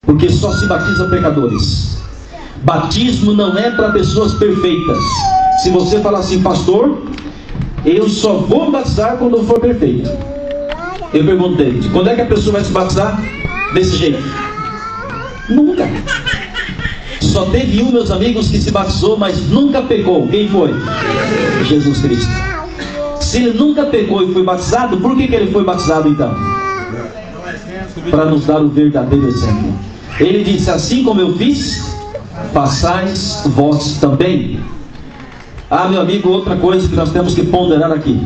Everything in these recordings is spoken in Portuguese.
porque só se batiza pecadores. Batismo não é para pessoas perfeitas. Se você falar assim, pastor, eu só vou batizar quando eu for perfeito. Eu perguntei, quando é que a pessoa vai se batizar desse jeito? Nunca. Só teve um, meus amigos, que se batizou, mas nunca pecou. Quem foi? Jesus Cristo. Se ele nunca pecou e foi batizado, por que ele foi batizado então? Para nos dar o verdadeiro exemplo. Ele disse, assim como eu fiz, façais vós também. Ah, meu amigo, outra coisa que nós temos que ponderar aqui.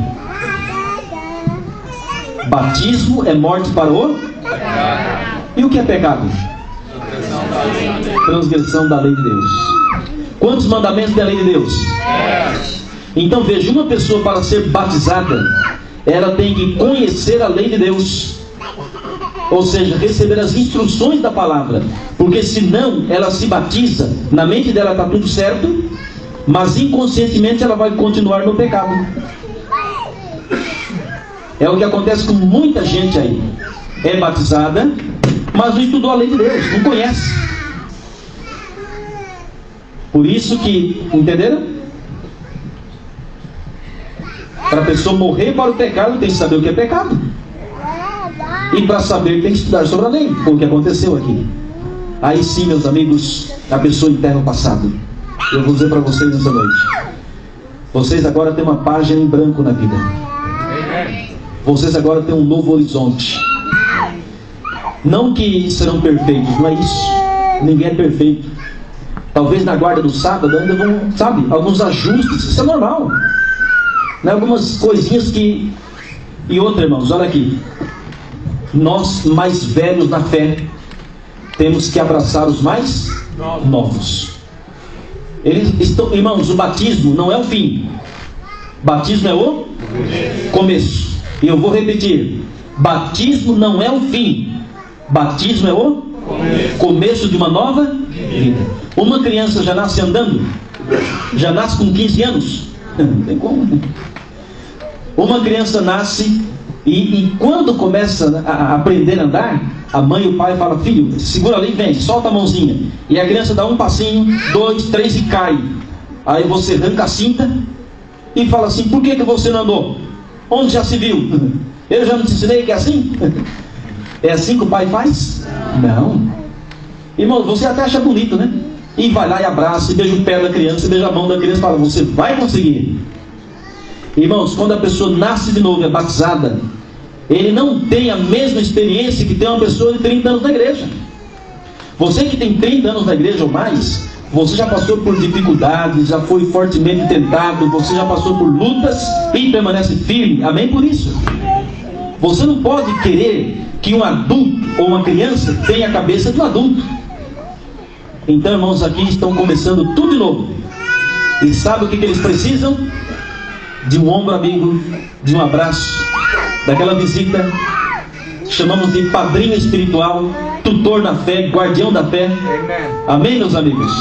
Batismo é morte para o pecado. E o que é pecado? Transgressão da lei de Deus. Quantos mandamentos tem a lei de Deus? Então veja, uma pessoa para ser batizada, ela tem que conhecer a lei de Deus. Ou seja, receber as instruções da palavra. Porque senão ela se batiza, na mente dela está tudo certo, mas inconscientemente ela vai continuar no pecado. É o que acontece com muita gente aí. É batizada, mas não estudou a lei de Deus, não conhece. Por isso que, entenderam? Para a pessoa morrer para o pecado, tem que saber o que é pecado. E para saber, tem que estudar sobre a lei. Foi o que aconteceu aqui. Aí sim, meus amigos, a pessoa enterra o passado. Eu vou dizer para vocês nessa noite. Vocês agora têm uma página em branco na vida. Vocês agora têm um novo horizonte. Não que serão perfeitos, não é isso. Ninguém é perfeito. Talvez na guarda do sábado ainda vão, sabe, alguns ajustes. Isso é normal. Né? Algumas coisinhas que... E outra, irmãos, olha aqui. Nós, mais velhos na fé, temos que abraçar os mais novos. Eles estão, irmãos, o batismo não é o fim. Batismo é o começo. E eu vou repetir. Batismo não é o fim. Batismo é o começo de uma nova vida. Uma criança já nasce andando? Já nasce com 15 anos? Não tem como. Uma criança nasce e quando começa a aprender a andar, a mãe e o pai falam, filho, segura ali, vem, solta a mãozinha. E a criança dá um passinho, 2, 3 e cai. Aí você arranca a cinta e fala assim, por que você não andou? Onde já se viu? Eu já não te ensinei que é assim? É assim que o pai faz? Não. Irmão, você até acha bonito, né? E vai lá e abraça, e beija o pé da criança, e beija a mão da criança e fala, você vai conseguir. Irmãos, quando a pessoa nasce de novo e é batizada, ele não tem a mesma experiência que tem uma pessoa de 30 anos na igreja. Você que tem 30 anos na igreja ou mais, você já passou por dificuldades, já foi fortemente tentado, você já passou por lutas e permanece firme. Amém por isso? Você não pode querer que um adulto ou uma criança tenha a cabeça de um adulto. Então, irmãos, aqui estão começando tudo de novo. E sabe o que eles precisam? De um ombro amigo, de um abraço, daquela visita, chamamos de padrinho espiritual, tutor na fé, guardião da fé. Amém, meus amigos?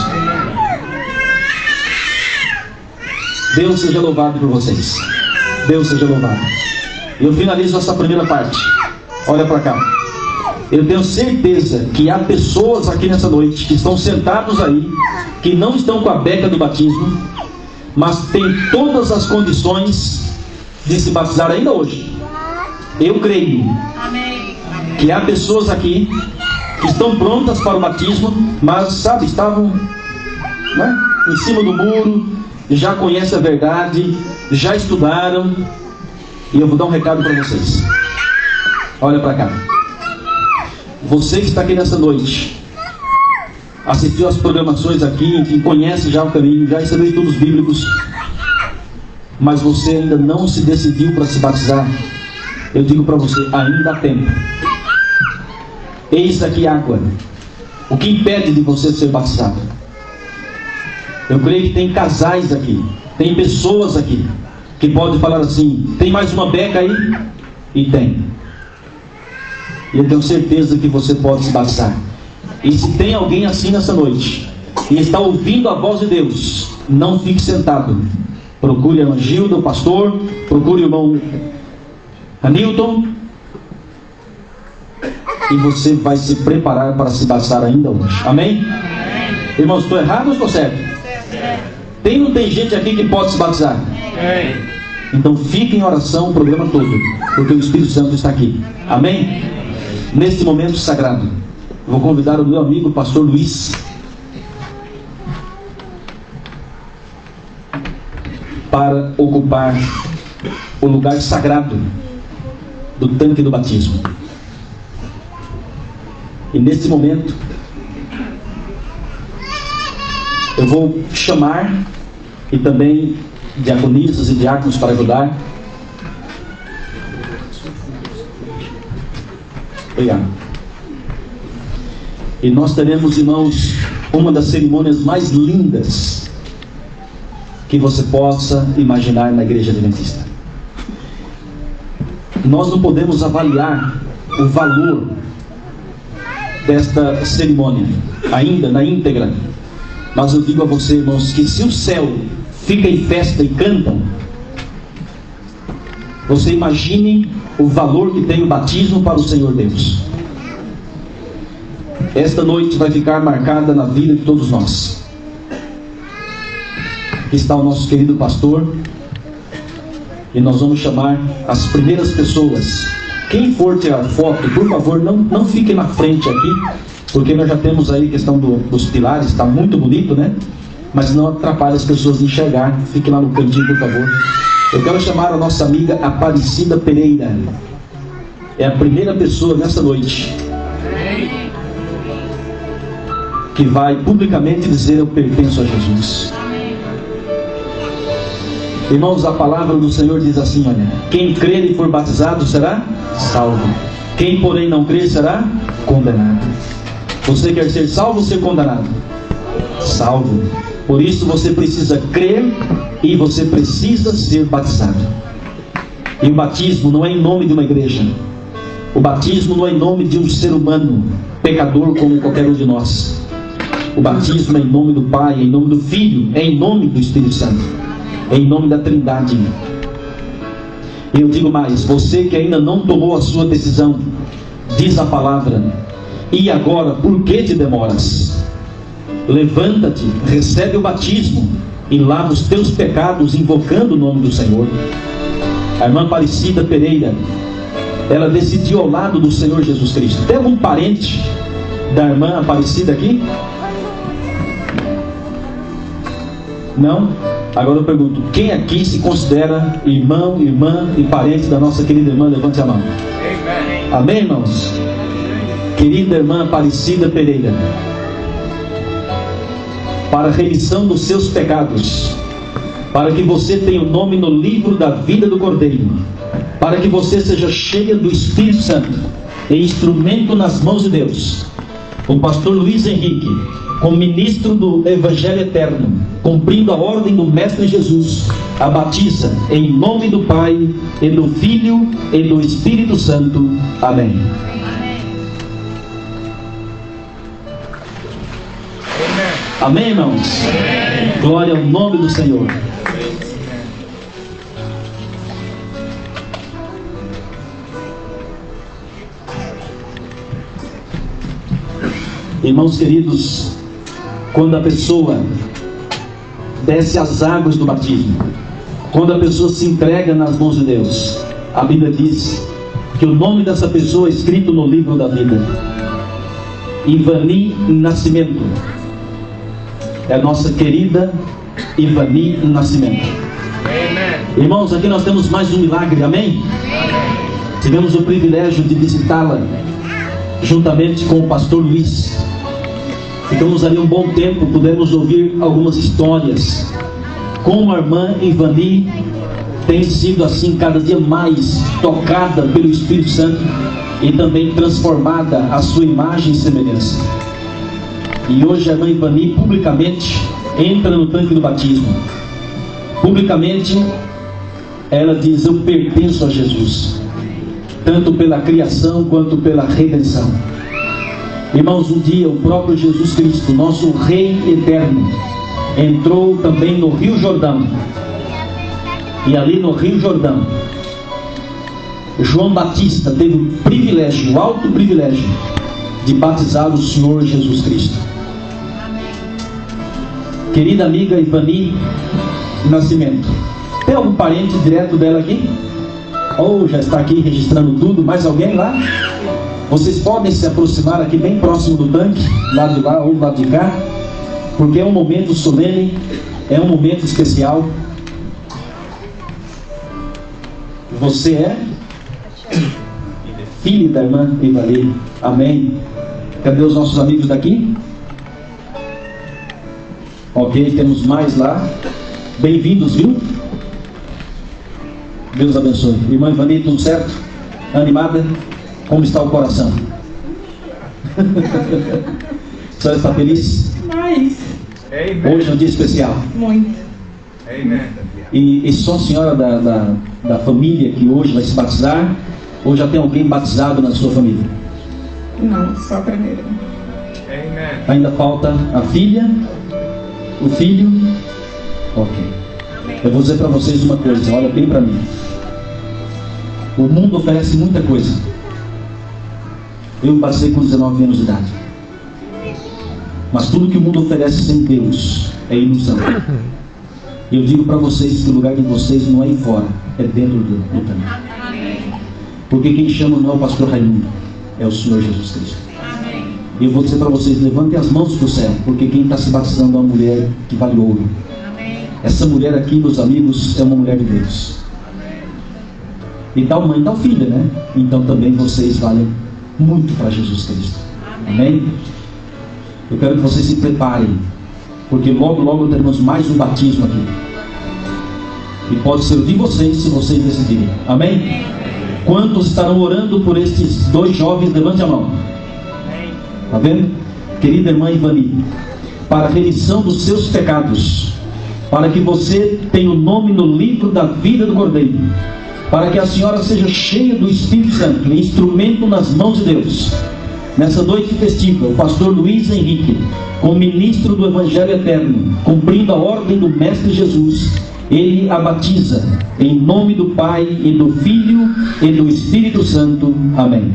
Deus seja louvado por vocês. Deus seja louvado. Eu finalizo essa primeira parte. Olha para cá. Eu tenho certeza que há pessoas aqui nessa noite que estão sentados aí, que não estão com a beca do batismo, mas tem todas as condições de se batizar ainda hoje. Eu creio que há pessoas aqui que estão prontas para o batismo, mas, sabe, estavam, né, em cima do muro, já conhecem a verdade, já estudaram. E eu vou dar um recado para vocês. Olha para cá. Você que está aqui nessa noite, assistiu às programações aqui, que conhece já o caminho, já recebeu estudos bíblicos, mas você ainda não se decidiu para se batizar, eu digo para você, ainda há tempo. Eis aqui água. O que impede de você ser batizado? Eu creio que tem casais aqui, tem pessoas aqui, que podem falar assim, tem mais uma beca aí? E tem. E eu tenho certeza que você pode se batizar. E se tem alguém assim nessa noite e está ouvindo a voz de Deus, não fique sentado. Procure a irmã Gilda, o pastor, procure o irmão Hamilton. e você vai se preparar para se batizar ainda hoje. Amém? Irmãos, estou errado ou estou certo? Tem ou não tem gente aqui que pode se batizar? Então fique em oração o programa todo, porque o Espírito Santo está aqui. Amém? Neste momento sagrado, vou convidar o meu amigo pastor Luiz para ocupar o lugar sagrado do tanque do batismo. E neste momento eu vou chamar, e também diaconistas e diáconos para ajudar. Obrigado. E nós teremos, irmãos, uma das cerimônias mais lindas que você possa imaginar na igreja adventista. Nós não podemos avaliar o valor desta cerimônia ainda na íntegra, mas eu digo a você, irmãos, que se o céu fica em festa e cantam, você imagine o valor que tem o batismo para o Senhor Deus. Esta noite vai ficar marcada na vida de todos nós. Aqui está o nosso querido pastor, e nós vamos chamar as primeiras pessoas. Quem for tirar foto, por favor, não fique na frente aqui, porque nós já temos aí a questão dos pilares, está muito bonito, né? Mas não atrapalhe as pessoas de enxergar. Fique lá no cantinho, por favor. Eu quero chamar a nossa amiga Aparecida Pereira. É a primeira pessoa nessa noite que vai publicamente dizer: eu pertenço a Jesus. Irmãos, a palavra do Senhor diz assim, olha: quem crer e for batizado será salvo, quem porém não crer será condenado. Você quer ser salvo ou ser condenado? Salvo. Por isso você precisa crer e você precisa ser batizado. E o batismo não é em nome de uma igreja. O batismo não é em nome de um ser humano pecador como qualquer um de nós. O batismo é em nome do Pai, é em nome do Filho, é em nome do Espírito Santo, é em nome da Trindade. E eu digo mais: você que ainda não tomou a sua decisão, diz a palavra, e agora por que te demoras? Levanta-te, recebe o batismo e lava os teus pecados, invocando o nome do Senhor. A irmã Aparecida Pereira, ela decidiu ao lado do Senhor Jesus Cristo. Tem algum parente da irmã Aparecida aqui? Não? Agora eu pergunto: quem aqui se considera irmão, irmã e parente da nossa querida irmã? Levante a mão. Amém, irmãos? Querida irmã Aparecida Pereira, para a remissão dos seus pecados, para que você tenha o nome no livro da vida do Cordeiro, para que você seja cheia do Espírito Santo e instrumento nas mãos de Deus, o pastor Luiz Henrique, como ministro do Evangelho Eterno, cumprindo a ordem do Mestre Jesus, a batiza em nome do Pai, e do Filho, e do Espírito Santo. Amém. Amém, irmãos? Amém. Glória ao nome do Senhor. Irmãos queridos, quando a pessoa desce as águas do batismo, quando a pessoa se entrega nas mãos de Deus, a Bíblia diz que o nome dessa pessoa é escrito no livro da vida. Ivani Nascimento é a nossa querida Ivani Nascimento. Amém. Irmãos, aqui nós temos mais um milagre. Amém? Amém. Tivemos o privilégio de visitá-la juntamente com o pastor Luiz. Ficamos ali um bom tempo, pudemos ouvir algumas histórias. Como a irmã Ivani tem sido assim cada dia mais tocada pelo Espírito Santo e também transformada à sua imagem e semelhança. E hoje a irmã Ivani publicamente entra no tanque do batismo. Publicamente ela diz: eu pertenço a Jesus, tanto pela criação quanto pela redenção. Irmãos, um dia o próprio Jesus Cristo, nosso Rei eterno, entrou também no Rio Jordão. E ali no Rio Jordão João Batista teve o privilégio, o alto privilégio, de batizar o Senhor Jesus Cristo. Querida amiga Ivani Nascimento, tem algum parente direto dela aqui? Ou já está aqui registrando tudo? Mais alguém lá? Vocês podem se aproximar aqui bem próximo do tanque, lado de lá ou do lado de cá, porque é um momento solene, é um momento especial. Você é filha da irmã Ivani. Amém. Cadê os nossos amigos daqui? Ok, temos mais lá. Bem-vindos, viu? Deus abençoe. Irmã Ivani, tudo certo? Animada? Como está o coração? A senhora está feliz? Mas... Hoje é um dia especial. Muito. E só a senhora da família que hoje vai se batizar? Ou já tem alguém batizado na sua família? Não, só a primeira. Ainda falta a filha, o filho. Ok. Eu vou dizer para vocês uma coisa, olha bem para mim. O mundo oferece muita coisa. Eu me batizei com 19 anos de idade. Mas tudo que o mundo oferece sem Deus é ilusão. Eu digo para vocês que o lugar de vocês não é aí fora, é dentro do tanque. Porque quem chama não é o pastor Raimundo, é o Senhor Jesus Cristo. E eu vou dizer para vocês, levantem as mãos para o céu, porque quem está se batizando é uma mulher que vale ouro. Essa mulher aqui, meus amigos, é uma mulher de Deus. E tal mãe, tal filha, né? Então também vocês valem muito para Jesus Cristo. Amém? Eu quero que vocês se preparem, porque logo, logo teremos mais um batismo aqui. E pode ser de vocês, se vocês decidirem. Amém? Quantos estarão orando por estes dois jovens? Levante a mão. Está vendo? Querida irmã Ivani, para a remissão dos seus pecados, para que você tenha o nome no livro da vida do Cordeiro, para que a senhora seja cheia do Espírito Santo, instrumento nas mãos de Deus. Nessa noite festiva, o pastor Luiz Henrique, como ministro do Evangelho Eterno, cumprindo a ordem do Mestre Jesus, ele a batiza em nome do Pai e do Filho e do Espírito Santo. Amém.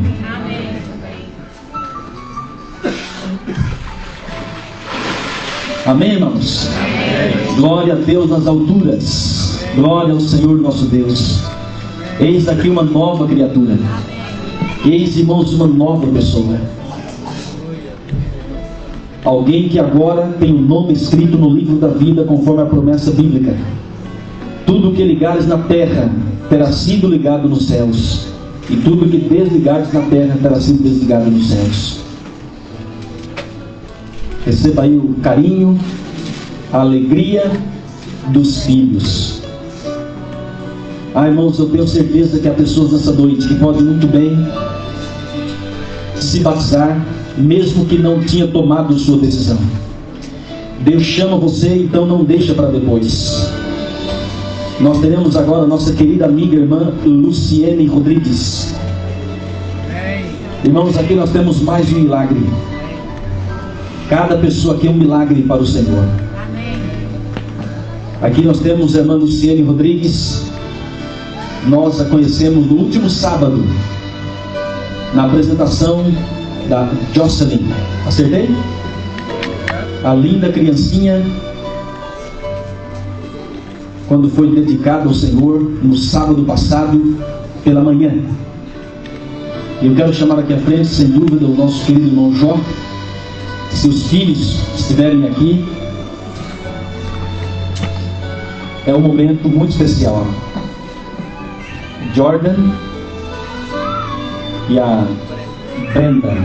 Amém, irmãos? Amém. Glória a Deus nas alturas. Glória ao Senhor nosso Deus. Eis aqui uma nova criatura. Eis, irmãos, uma nova pessoa. Alguém que agora tem o nome escrito no livro da vida, conforme a promessa bíblica. Tudo que ligares na terra terá sido ligado nos céus, e tudo que desligares na terra terá sido desligado nos céus. Receba aí o carinho, a alegria dos filhos. Irmãos, eu tenho certeza que há pessoas nessa noite que podem muito bem se batizar, mesmo que não tinha tomado sua decisão. Deus chama você, então não deixa para depois. Nós teremos agora a nossa querida amiga irmã Luciene Rodrigues. Irmãos, aqui nós temos mais um milagre. Cada pessoa aqui é um milagre para o Senhor. Aqui nós temos a irmã Luciene Rodrigues. Nós a conhecemos no último sábado, na apresentação da Jocelyn. Acertei? A linda criancinha, quando foi dedicada ao Senhor no sábado passado pela manhã. Eu quero chamar aqui à frente, sem dúvida, o nosso querido irmão Jó. Se os filhos estiverem aqui, é um momento muito especial. Jordan e a Brenda.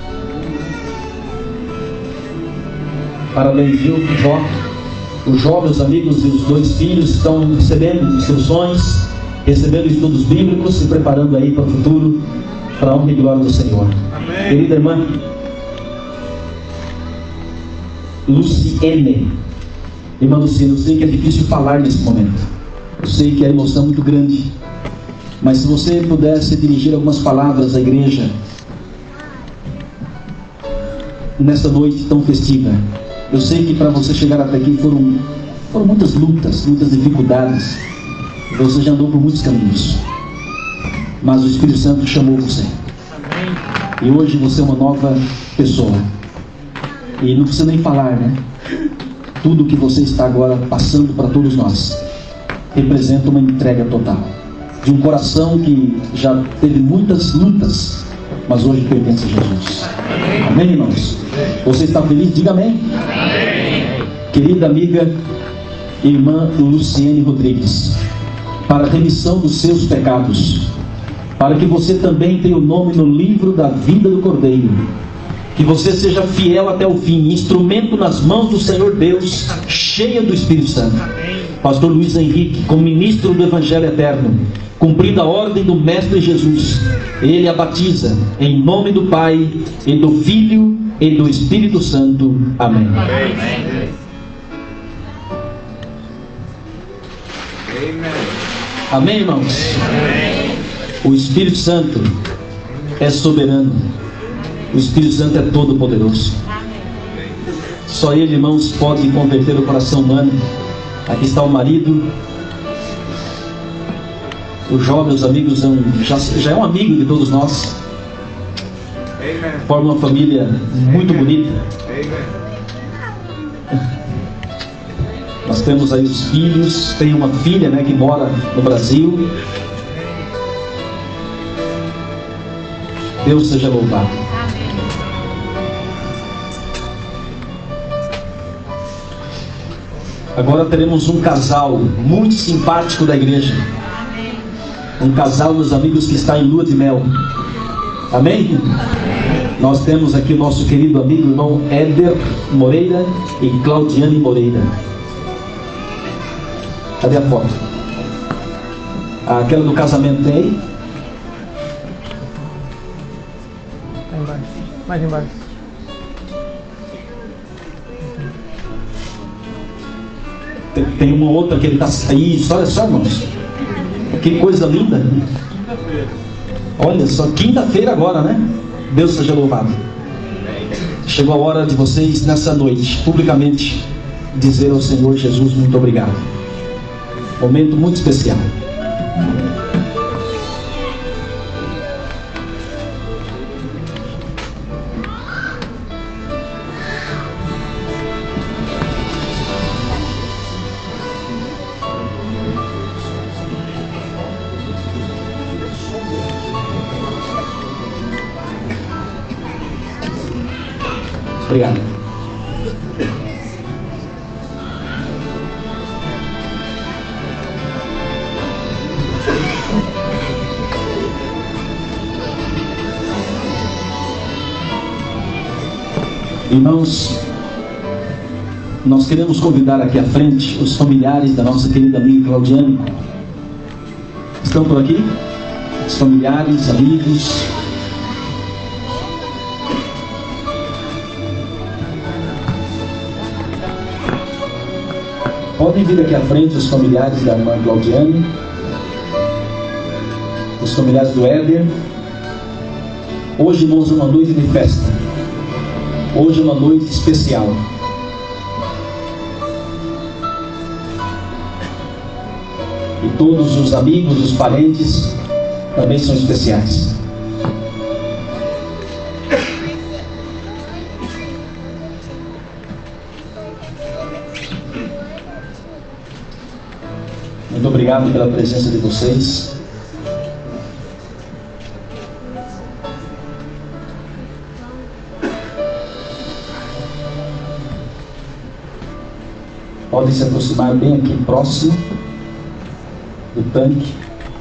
Parabéns, viu, Jó? O Jó, meus amigos, e os dois filhos estão recebendo instruções, recebendo estudos bíblicos, se preparando aí para o futuro, para a honra e glória do Senhor. Amém. Querida irmã Luciene, irmã Luciene, eu sei que é difícil falar nesse momento, eu sei que a emoção é muito grande, mas se você pudesse dirigir algumas palavras à igreja nessa noite tão festiva. Eu sei que para você chegar até aqui foram muitas lutas, muitas dificuldades. Você já andou por muitos caminhos. mas o Espírito Santo chamou você. E hoje você é uma nova pessoa. E não precisa nem falar, né? Tudo que você está agora passando para todos nós representa uma entrega total de um coração que já teve muitas lutas, mas hoje pertence a Jesus. Amém, irmãos? Você está feliz? Diga amém. Amém. Querida amiga, irmã Luciene Rodrigues, para a remissão dos seus pecados, para que você também tenha o nome no livro da vida do Cordeiro, que você seja fiel até o fim, instrumento nas mãos do Senhor Deus, cheia do Espírito Santo. Pastor Luiz Henrique, como ministro do Evangelho Eterno, cumprindo a ordem do Mestre Jesus, ele a batiza em nome do Pai, e do Filho, e do Espírito Santo. Amém. Amém, irmãos? O Espírito Santo é soberano. O Espírito Santo é todo poderoso. Só Ele, irmãos, pode converter o coração humano. Aqui está o marido. O jovem, os amigos, já é um amigo de todos nós. Forma uma família muito bonita. Nós temos aí os filhos. Tem uma filha, né, que mora no Brasil. Deus seja louvado. Agora teremos um casal muito simpático da igreja. Um casal, meus amigos, que está em lua de mel. Amém? Nós temos aqui o nosso querido amigo, irmão Éder Moreira e Claudiane Moreira. Cadê a foto? Aquela do casamento tem aí? Tá embaixo. Mais embaixo. Tem uma outra que ele está... Isso, olha só, irmãos. Que coisa linda. Olha só, quinta-feira agora, né? Deus seja louvado. Chegou a hora de vocês, nessa noite, publicamente, dizer ao Senhor Jesus muito obrigado. Momento muito especial. Obrigado. Irmãos, nós queremos convidar aqui à frente os familiares da nossa querida amiga Claudiane. Estão por aqui? Os familiares, amigos. Podem vir aqui à frente os familiares da irmã Claudiane, os familiares do Éder. Hoje, irmãos, é uma noite de festa. Hoje é uma noite especial. E todos os amigos, os parentes também são especiais. Muito obrigado pela presença de vocês. Podem se aproximar bem aqui próximo do tanque.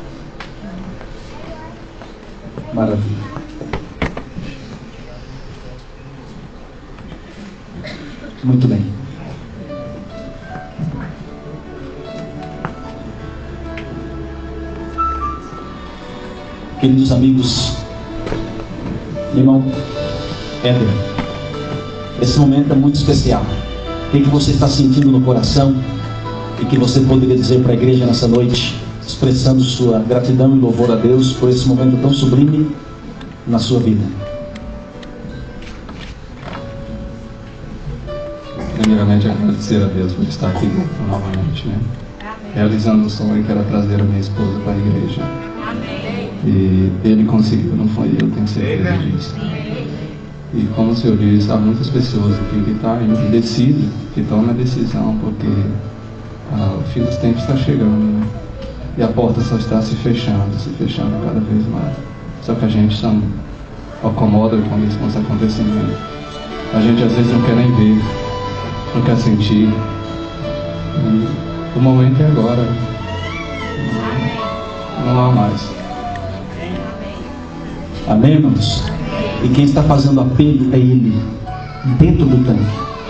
Maravilha. Muito bem. Queridos amigos, irmão Éder, esse momento é muito especial. O que você está sentindo no coração e que você poderia dizer para a igreja nessa noite, expressando sua gratidão e louvor a Deus por esse momento tão sublime na sua vida? Primeiramente, agradecer a Deus por estar aqui novamente, né? Realizando o sonho que era trazer a minha esposa para a igreja. Amém. E ele conseguiu, não foi eu, tenho certeza disso. E como o senhor disse, há muitas pessoas aqui que estão indecidas, que tomam a decisão, porque o fim dos tempos está chegando, né? E a porta só está se fechando cada vez mais. Só que a gente se acomoda com isso, com esse acontecimento. A gente às vezes não quer nem ver, não quer sentir. E o momento é agora. Não há mais. Amém, irmãos? E quem está fazendo apelo é Ele, dentro do tanque,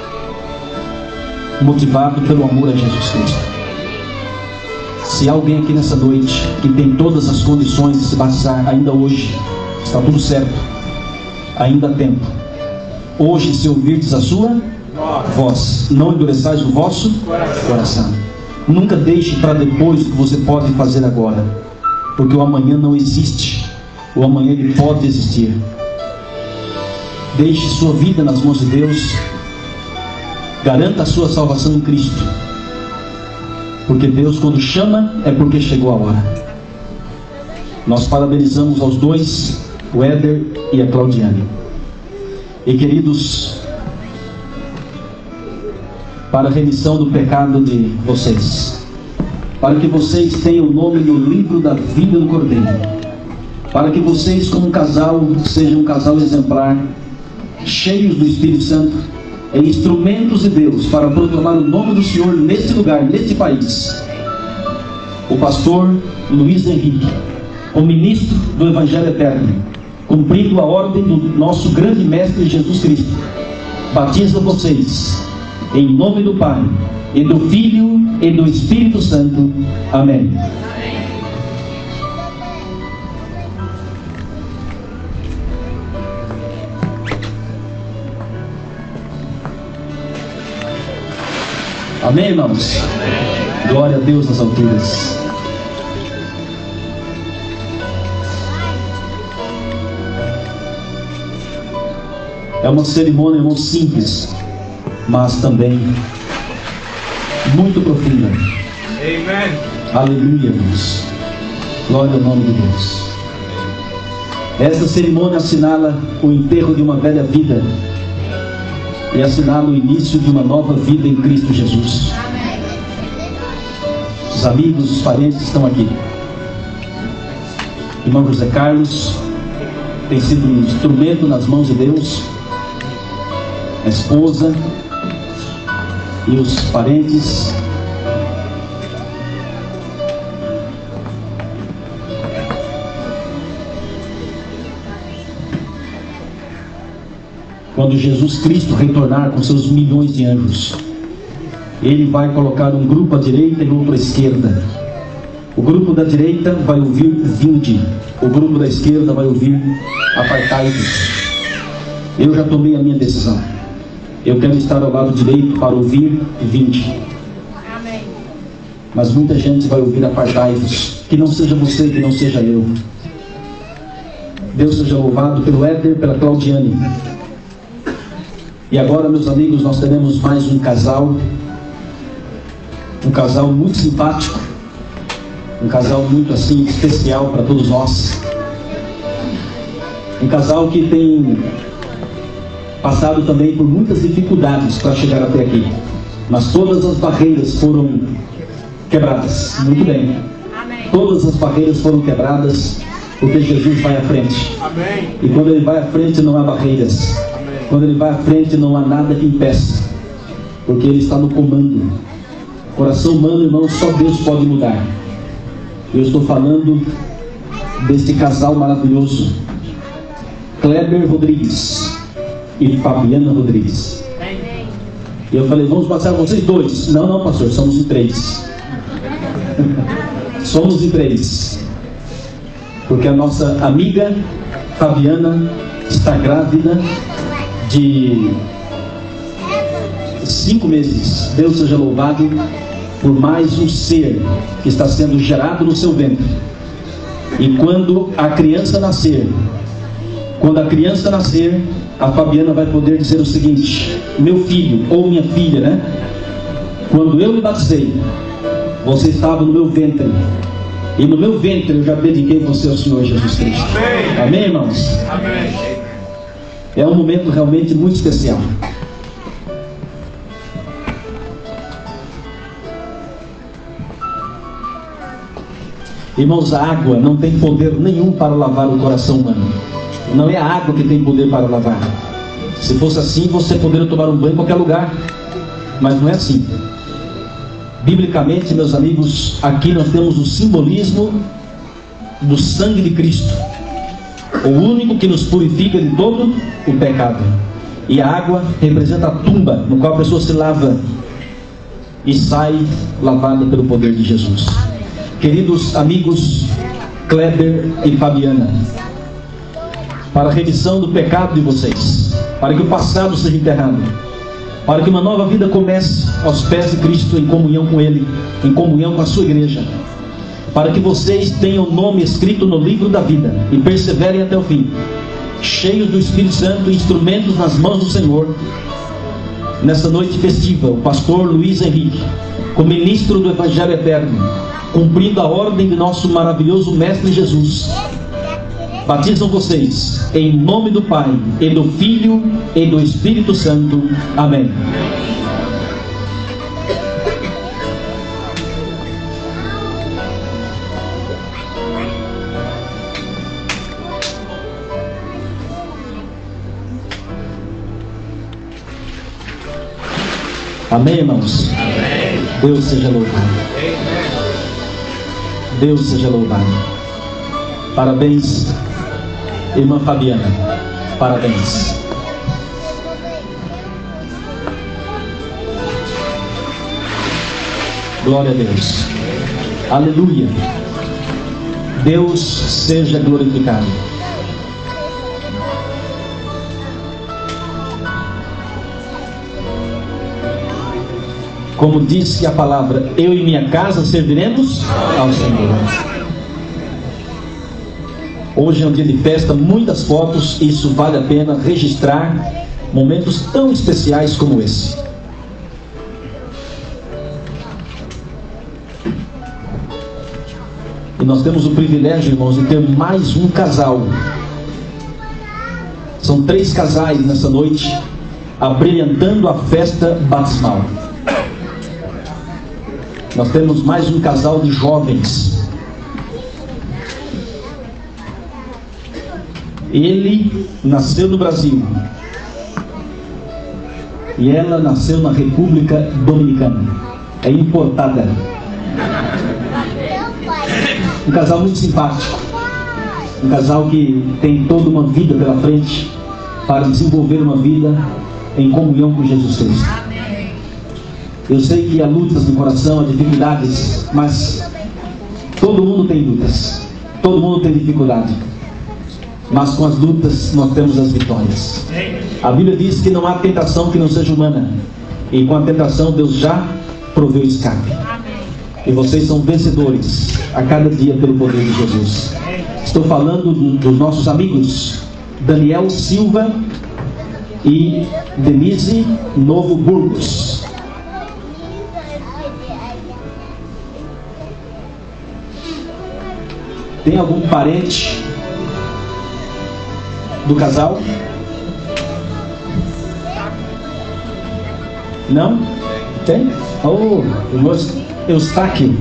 motivado pelo amor a Jesus Cristo. Se há alguém aqui nessa noite que tem todas as condições de se batizar ainda hoje, está tudo certo, ainda há tempo. Hoje, se ouvirdes a sua voz, não endureçais o vosso coração. Nunca deixe para depois o que você pode fazer agora, porque o amanhã não existe. O amanhã ele pode existir. Deixe sua vida nas mãos de Deus. Garanta a sua salvação em Cristo, porque Deus, quando chama, é porque chegou a hora. Nós parabenizamos aos dois, o Éder e a Claudiane. E queridos, para a remissão do pecado de vocês, para que vocês tenham o nome no livro da vida do Cordeiro, para que vocês, como um casal, sejam um casal exemplar, cheios do Espírito Santo, e instrumentos de Deus para proclamar o nome do Senhor neste lugar, neste país. O pastor Luiz Henrique, o ministro do Evangelho Eterno, cumprindo a ordem do nosso grande mestre Jesus Cristo, batiza vocês em nome do Pai, e do Filho, e do Espírito Santo. Amém. Amém, irmãos? Glória a Deus nas alturas. É uma cerimônia, irmão, simples, mas também muito profunda. Amen. Aleluia, irmãos. Glória ao nome de Deus. Esta cerimônia assinala o enterro de uma velha vida e assinala o início de uma nova vida em Cristo Jesus. Os amigos, os parentes estão aqui. Irmão José Carlos tem sido um instrumento nas mãos de Deus. A esposa e os parentes. Quando Jesus Cristo retornar com seus milhões de anjos, Ele vai colocar um grupo à direita e outro à esquerda. O grupo da direita vai ouvir vinde, o grupo da esquerda vai ouvir apartai-vos. Eu já tomei a minha decisão. Eu quero estar ao lado direito para ouvir vinde. Amém. Mas muita gente vai ouvir apartai-vos. Que não seja você, que não seja eu. Deus seja louvado pelo Éder, pela Claudiane. E agora, meus amigos, nós teremos mais um casal muito simpático, um casal muito assim especial para todos nós, um casal que tem passado também por muitas dificuldades para chegar até aqui, mas todas as barreiras foram quebradas. Muito bem. Amém. Todas as barreiras foram quebradas, porque Jesus vai à frente. Amém. E quando Ele vai à frente não há barreiras. Quando Ele vai à frente não há nada que impeça, porque Ele está no comando. Coração humano, irmão, só Deus pode mudar. Eu estou falando deste casal maravilhoso, Kleber Rodrigues e Fabiana Rodrigues. E eu falei, vamos passar vocês dois. Não, pastor, somos em três. Somos em três. Porque a nossa amiga Fabiana está grávida de 5 meses. Deus seja louvado por mais um ser que está sendo gerado no seu ventre. E quando a criança nascer, a Fabiana vai poder dizer o seguinte: meu filho ou minha filha, né? Quando eu me batizei, você estava no meu ventre, E no meu ventre eu já dediquei você ao Senhor Jesus Cristo. Amém, irmãos? Amém. É um momento realmente muito especial. Irmãos, a água não tem poder nenhum para lavar o coração humano. Não é a água que tem poder para lavar. Se fosse assim, você poderia tomar um banho em qualquer lugar. Mas não é assim. Biblicamente, meus amigos, aqui nós temos o simbolismo do sangue de Cristo, o único que nos purifica de todo o pecado. E a água representa a tumba no qual a pessoa se lava e sai lavada pelo poder de Jesus. Queridos amigos Kleber e Fabiana, para a remissão do pecado de vocês, para que o passado seja enterrado, para que uma nova vida comece aos pés de Cristo, em comunhão com Ele, em comunhão com a sua igreja, para que vocês tenham o nome escrito no livro da vida e perseverem até o fim, cheios do Espírito Santo, instrumentos nas mãos do Senhor. Nessa noite festiva, o pastor Luiz Henrique, como ministro do Evangelho Eterno, cumprindo a ordem de nosso maravilhoso Mestre Jesus, batizam vocês em nome do Pai, e do Filho, e do Espírito Santo. Amém. Amém, irmãos? Amém. Deus seja louvado. Deus seja louvado. Parabéns, irmã Fabiana. Parabéns. Glória a Deus. Aleluia. Deus seja glorificado. Como disse a palavra, eu e minha casa serviremos ao Senhor. Hoje é um dia de festa, muitas fotos, isso vale a pena registrar momentos tão especiais como esse. E nós temos o privilégio, irmãos, de ter mais um casal. São 3 casais nessa noite, abrilhantando a festa batismal. Nós temos mais um casal de jovens. Ele nasceu no Brasil e ela nasceu na República Dominicana. É importada. Um casal muito simpático. Um casal que tem toda uma vida pela frente para desenvolver uma vida em comunhão com Jesus Cristo. Eu sei que há lutas no coração, há dificuldades, mas todo mundo tem lutas, todo mundo tem dificuldade, mas com as lutas nós temos as vitórias. A Bíblia diz que não há tentação que não seja humana, e com a tentação Deus já proveu escape. E vocês são vencedores a cada dia pelo poder de Jesus. Estou falando dos nossos amigos Daniel Silva e Denise Novo Burgos. Tem algum parente do casal? Não? Tem? Oh, irmão Eustáquio.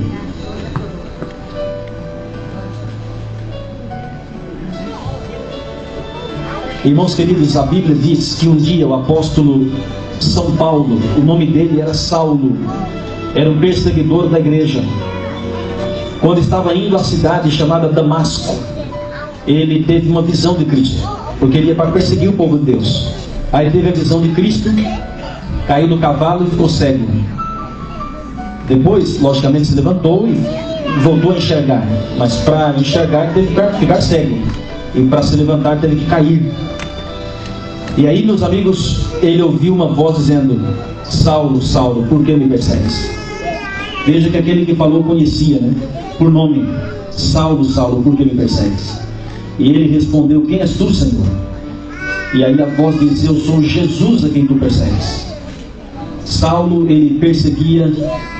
Irmãos queridos, a Bíblia diz que um dia o apóstolo São Paulo, o nome dele era Saulo, era um perseguidor da igreja. Quando estava indo à cidade chamada Damasco, ele teve uma visão de Cristo, porque ele ia para perseguir o povo de Deus. Aí teve a visão de Cristo, caiu do cavalo e ficou cego. Depois, logicamente, se levantou e voltou a enxergar, mas para enxergar teve que ficar cego, e para se levantar teve que cair. E aí, meus amigos, ele ouviu uma voz dizendo: Saulo, Saulo, por que me persegues? Veja que aquele que falou conhecia, né? Por nome: Saulo, Saulo, por que me persegues? E ele respondeu: quem és tu, Senhor? E aí a voz disse: eu sou Jesus a quem tu persegues. Saulo, ele perseguia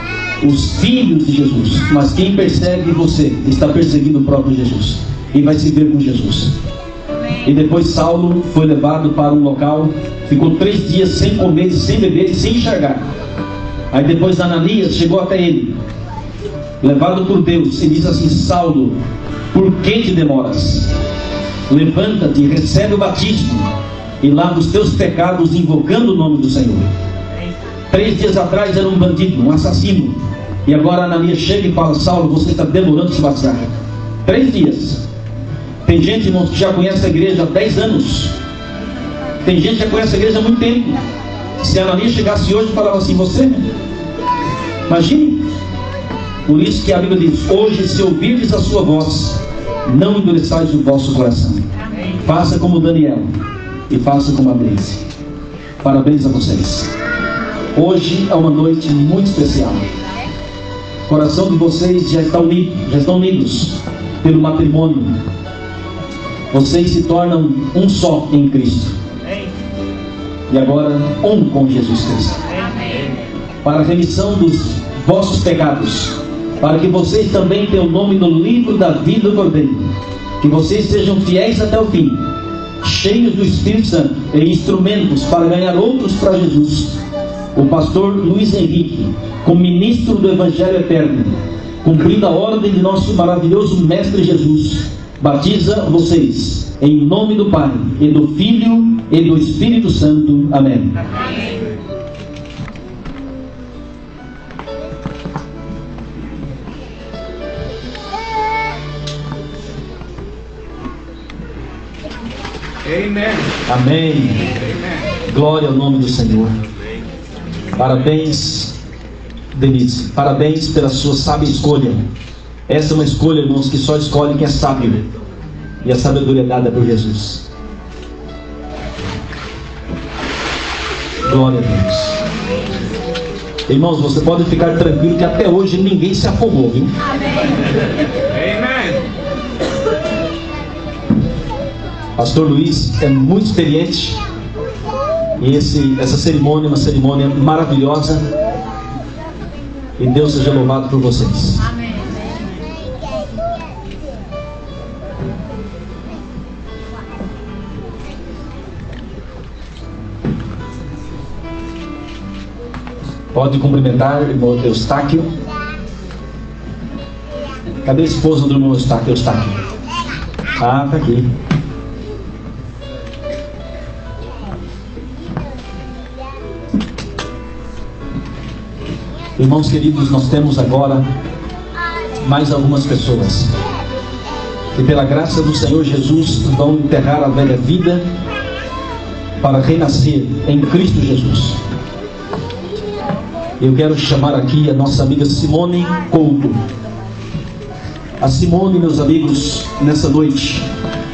os filhos de Jesus. Mas quem persegue você está perseguindo o próprio Jesus e vai se ver com Jesus. E depois Saulo foi levado para um local, ficou 3 dias sem comer, sem beber e sem enxergar. Aí depois Ananias chegou até ele, levado por Deus, e diz assim: Saulo, por que te demoras? Levanta-te, recebe o batismo e lava os teus pecados, invocando o nome do Senhor. 3 dias atrás era um bandido, um assassino, e agora Ananias chega e fala: Saulo, você está demorando de se batizar. 3 dias. Tem gente, irmãos, que já conhece a igreja há 10 anos. Tem gente que já conhece a igreja há muito tempo. Se Ananias chegasse hoje e falava assim: você, imagine. Por isso que a Bíblia diz: hoje, se ouvirdes a sua voz, não endureçais o vosso coração. Faça como Daniel e faça como a Blaze. Parabéns a vocês. Hoje é uma noite muito especial. O coração de vocês já estão unidos pelo matrimônio. Vocês se tornam um só em Cristo. E agora um com Jesus Cristo. Para a remissão dos vossos pecados, para que vocês também tenham o nome no livro da vida do Cordeiro, que vocês sejam fiéis até o fim, cheios do Espírito Santo e instrumentos para ganhar outros para Jesus. O pastor Luiz Henrique, como ministro do Evangelho Eterno, cumprindo a ordem de nosso maravilhoso Mestre Jesus, batiza vocês em nome do Pai, e do Filho, e do Espírito Santo. Amém. Amém. Glória ao nome do Senhor. Parabéns, Denise. Parabéns pela sua sábia escolha. Essa é uma escolha, irmãos, que só escolhe quem é sábio. E a sabedoria é dada por Jesus. Glória a Deus. Irmãos, você pode ficar tranquilo que até hoje ninguém se afogou, viu? Amém. Pastor Luiz é muito experiente. E essa cerimônia é uma cerimônia maravilhosa. E Deus seja louvado por vocês. Amém. Pode cumprimentar o irmão Eustáquio. Cadê a esposa do irmão Eustáquio? Ah, está aqui. Irmãos queridos, nós temos agora mais algumas pessoas que, pela graça do Senhor Jesus, vão enterrar a velha vida para renascer em Cristo Jesus. Eu quero chamar aqui a nossa amiga Simone Couto. A Simone, meus amigos, nessa noite,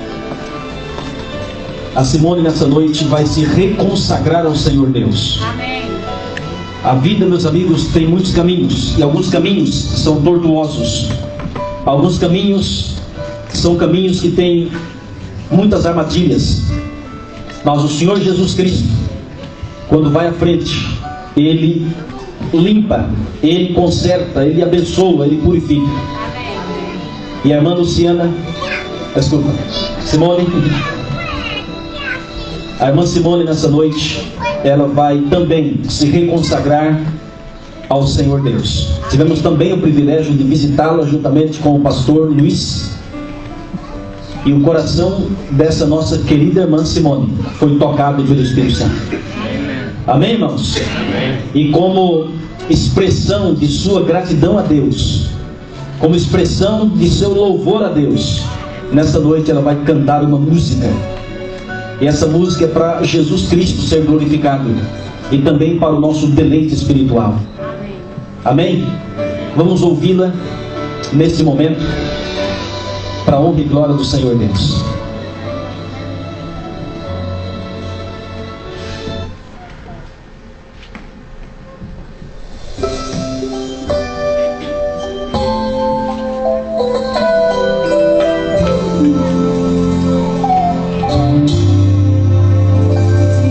vai se reconsagrar ao Senhor Deus. Amém. A vida, meus amigos, tem muitos caminhos, e alguns caminhos são tortuosos. Alguns caminhos são caminhos que têm muitas armadilhas. Mas o Senhor Jesus Cristo, quando vai à frente, Ele limpa, Ele conserta, Ele abençoa, Ele purifica. E a irmã Luciana, Simone, a irmã Simone, nessa noite, ela vai também se reconsagrar ao Senhor Deus. Tivemos também o privilégio de visitá-la juntamente com o pastor Luiz. E o coração dessa nossa querida irmã Simone foi tocado pelo Espírito Santo. Amém, irmãos? Amém. E como expressão de sua gratidão a Deus, como expressão de seu louvor a Deus, nessa noite ela vai cantar uma música. E essa música é para Jesus Cristo ser glorificado e também para o nosso deleite espiritual. Amém? Vamos ouvi-la nesse momento, para a honra e glória do Senhor Deus.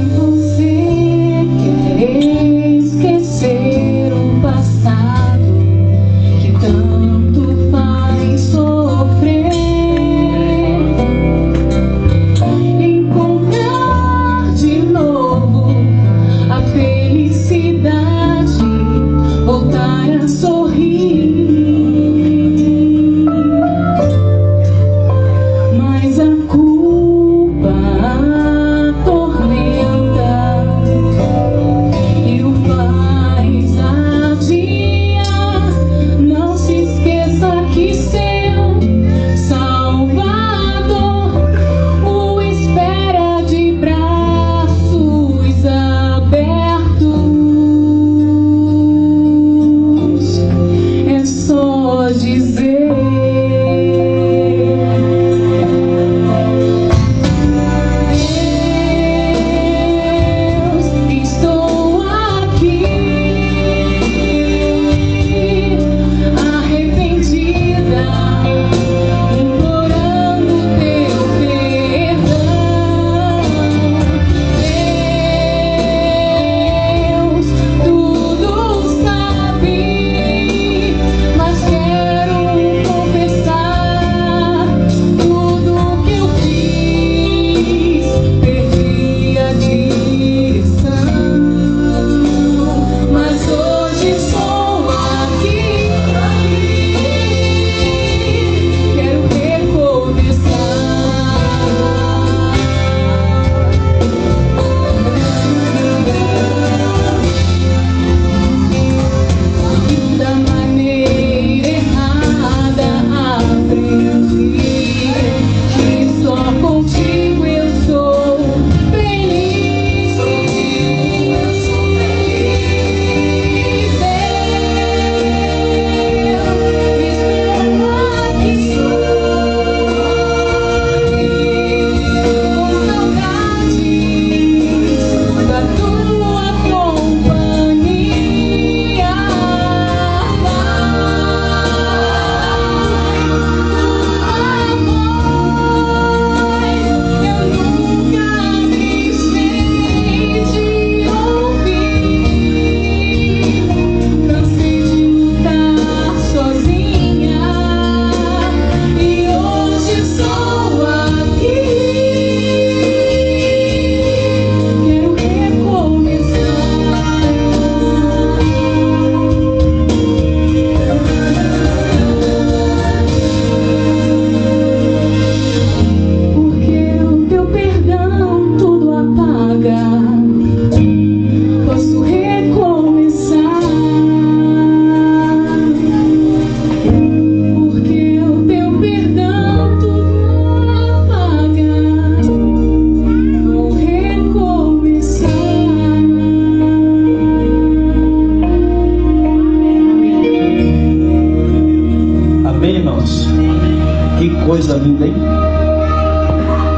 Esquecer o passado.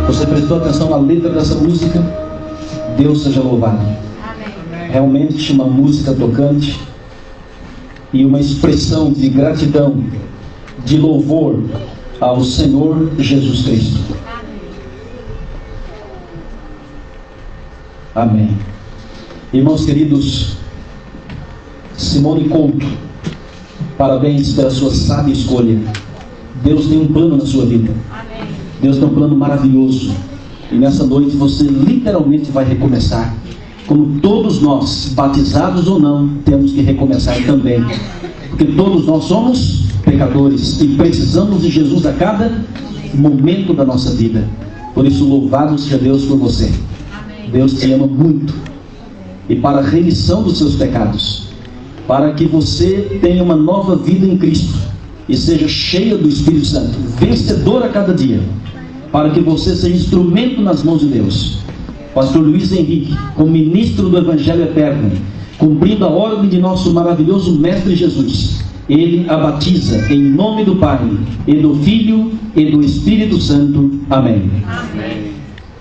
Você prestou atenção na letra dessa música? Deus seja louvado. Realmente uma música tocante e uma expressão de gratidão, de louvor ao Senhor Jesus Cristo. Amém. Irmãos queridos, Simone Couto, parabéns pela sua sábia escolha. Deus tem um plano na sua vida. Deus tem um plano maravilhoso. E nessa noite você literalmente vai recomeçar. Como todos nós, batizados ou não, temos que recomeçar também. Porque todos nós somos pecadores e precisamos de Jesus a cada momento da nossa vida. Por isso, louvado seja Deus por você. Deus te ama muito. E para a remissão dos seus pecados, para que você tenha uma nova vida em Cristo e seja cheia do Espírito Santo, vencedor a cada dia, para que você seja instrumento nas mãos de Deus. Pastor Luiz Henrique, como ministro do Evangelho Eterno, cumprindo a ordem de nosso maravilhoso Mestre Jesus, ele a batiza em nome do Pai, e do Filho, e do Espírito Santo. Amém. Amém.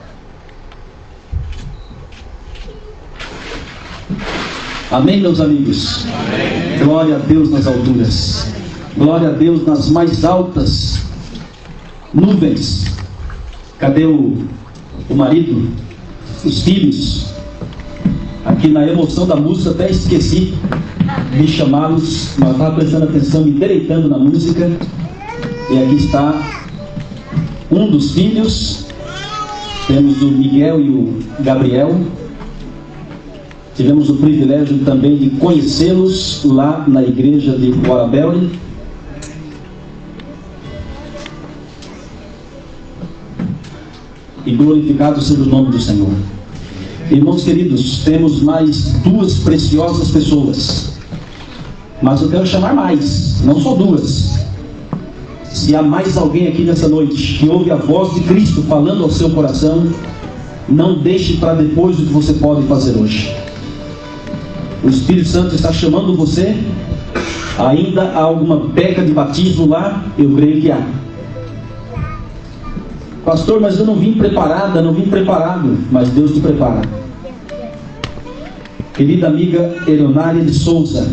Amém, meus amigos? Amém. Glória a Deus nas alturas. Glória a Deus nas mais altas nuvens. Cadê o marido? Os filhos? Aqui na emoção da música até esqueci de chamá-los, mas estava prestando atenção, me deleitando na música. E aqui está um dos filhos. Temos o Miguel e o Gabriel. Tivemos o privilégio também de conhecê-los lá na igreja de Waterbury. E glorificado seja o nome do Senhor. Irmãos queridos, temos mais duas preciosas pessoas. Mas eu quero chamar mais, não só duas. Se há mais alguém aqui nessa noite que ouve a voz de Cristo falando ao seu coração, não deixe para depois o que você pode fazer hoje. O Espírito Santo está chamando você. Ainda há alguma beca de batismo lá? Eu creio que há. Pastor, mas eu não vim preparada, não vim preparado. Mas Deus te prepara. Querida amiga Eleonária de Souza,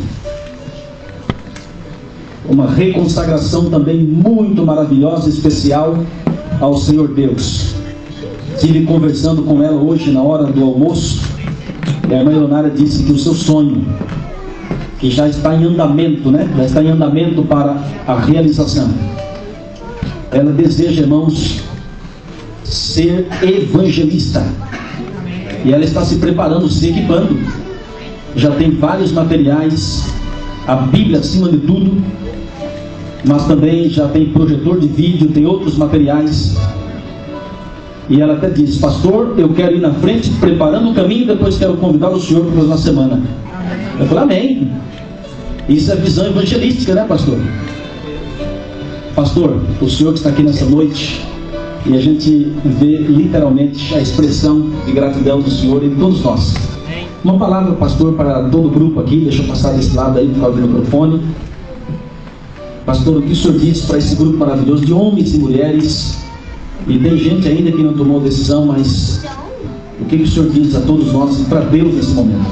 uma reconsagração também muito maravilhosa, especial ao Senhor Deus. Estive conversando com ela hoje na hora do almoço. E a irmã Eleonária disse que o seu sonho, que já está em andamento, já está em andamento para a realização. Ela deseja, irmãos, ser evangelista. E ela está se preparando, se equipando. Já tem vários materiais, a Bíblia acima de tudo, mas também já tem projetor de vídeo, tem outros materiais. E ela até disse: pastor, eu quero ir na frente preparando o caminho, depois quero convidar o senhor para fazer uma semana. Eu falei: amém. Isso é visão evangelística, né, pastor? Pastor, o senhor que está aqui nessa noite, e a gente vê literalmente a expressão de gratidão do senhor e de todos nós. Uma palavra, pastor, para todo o grupo aqui. Deixa eu passar desse lado aí por causa do microfone. Pastor, o que o senhor diz para esse grupo maravilhoso de homens e mulheres? E tem gente ainda que não tomou decisão, mas o que o senhor diz a todos nós e para Deus nesse momento?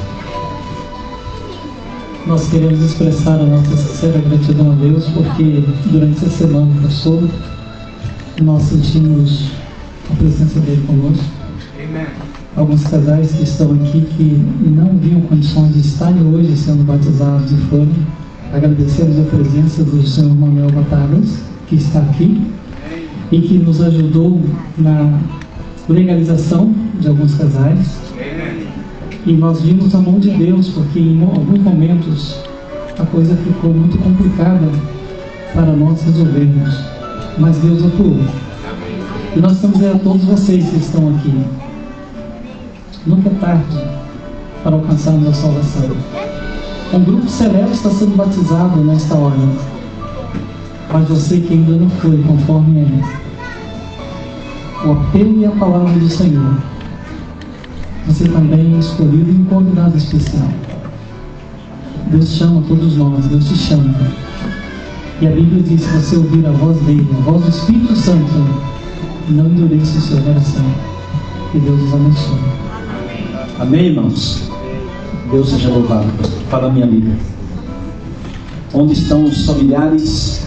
Nós queremos expressar a nossa sincera gratidão a Deus, porque durante essa semana toda nós sentimos a presença dele conosco. Amém. Alguns casais que estão aqui que não viam condições de estarem hoje sendo batizados e foram. Agradecemos a presença do senhor Manuel Batagas, que está aqui e que nos ajudou na legalização de alguns casais. E nós vimos a mão de Deus, porque em alguns momentos a coisa ficou muito complicada para nós resolvermos, mas Deus atuou. E nós estamos a todos vocês que estão aqui. Nunca é tarde para alcançarmos a salvação. Um grupo celeste está sendo batizado nesta hora, mas você que ainda não foi, conforme o apelo e a palavra do Senhor, você também é escolhido e um convidado especial. Deus chama todos nós, Deus te chama. E a Bíblia diz: se você ouvir a voz dele, a voz do Espírito Santo, não endureça o seu coração. Que Deus os abençoe. Amém, irmãos? Deus seja louvado. Fala, minha amiga. Onde estão os familiares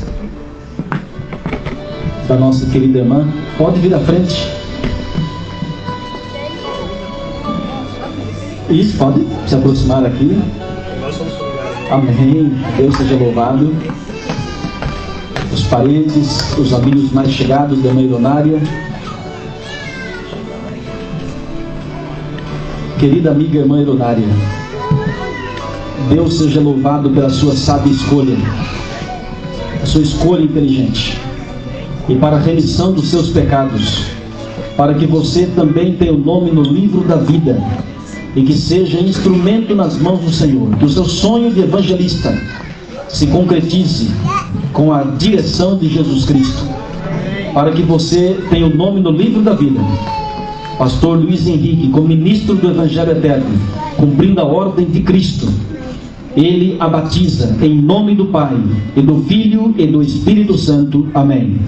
da nossa querida irmã? Pode vir à frente. Isso, pode se aproximar aqui. Amém. Deus seja louvado. Os parentes, os amigos mais chegados da irmã Ironária. Querida amiga irmã Ironária, Deus seja louvado pela sua sábia escolha, a sua escolha inteligente, e para a remissão dos seus pecados, para que você também tenha o nome no livro da vida, e que seja instrumento nas mãos do Senhor, que o seu sonho de evangelista se concretize com a direção de Jesus Cristo, para que você tenha o nome no livro da vida. Pastor Luiz Henrique, como ministro do Evangelho Eterno, cumprindo a ordem de Cristo, ele a batiza em nome do Pai, e do Filho e do Espírito Santo. Amém.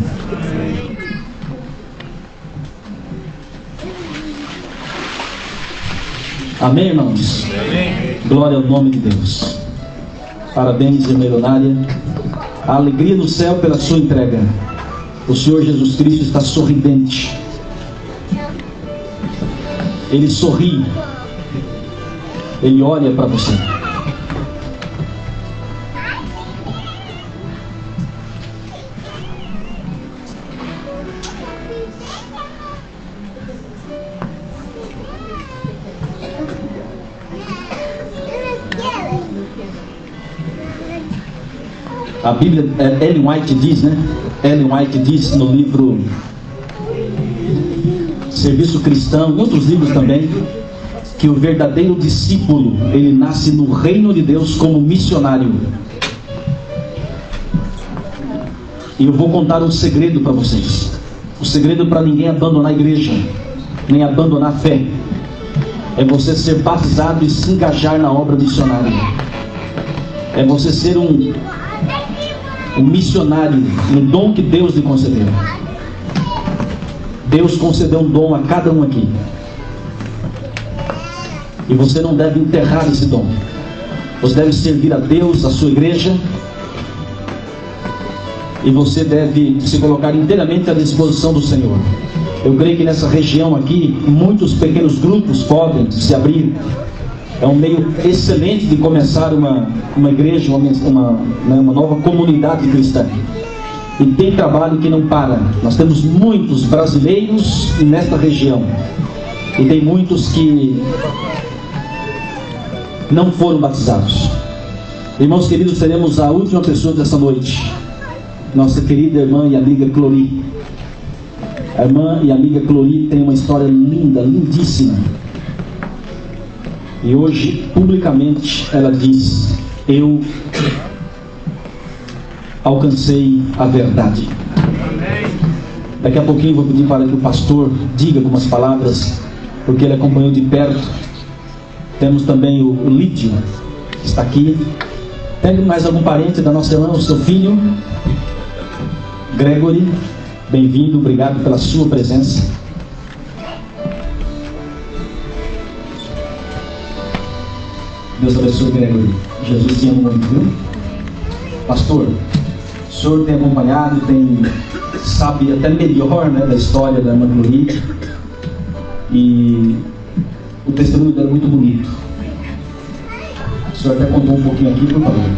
Amém, irmãos? Glória ao nome de Deus. Parabéns, irmã Ironária. A alegria do céu pela sua entrega. O Senhor Jesus Cristo está sorridente. Ele sorri. Ele olha para você. A Bíblia, Ellen White diz, né? Ellen White diz no livro Serviço Cristão, em outros livros também, que o verdadeiro discípulo, ele nasce no reino de Deus como missionário. E eu vou contar um segredo para vocês. O segredo para ninguém abandonar a igreja, nem abandonar a fé, é você ser batizado e se engajar na obra missionária. É você ser um missionário no dom que Deus lhe concedeu. Deus concedeu um dom a cada um aqui, e você não deve enterrar esse dom. Você deve servir a Deus, a sua igreja, e você deve se colocar inteiramente à disposição do Senhor. Eu creio que nessa região aqui muitos pequenos grupos podem se abrir. É um meio excelente de começar uma igreja, uma nova comunidade cristã. E tem trabalho que não para. Nós temos muitos brasileiros nesta região, e tem muitos que não foram batizados. Irmãos queridos, teremos a última pessoa dessa noite, nossa querida irmã e amiga Clori. A irmã e amiga Clori tem uma história linda, lindíssima. E hoje, publicamente, ela diz: eu alcancei a verdade. Daqui a pouquinho vou pedir para que o pastor diga algumas palavras, porque ele acompanhou de perto. Temos também o Lídio, que está aqui. Tem mais algum parente da nossa irmã, o seu filho Gregory? Bem-vindo, obrigado pela sua presença. Deus abençoe, Gregory. Jesus te ama muito, viu? Pastor, o senhor tem acompanhado, sabe até melhor, né, da história da irmã Clori, e o testemunho dela é muito bonito. O senhor até contou um pouquinho aqui, por favor.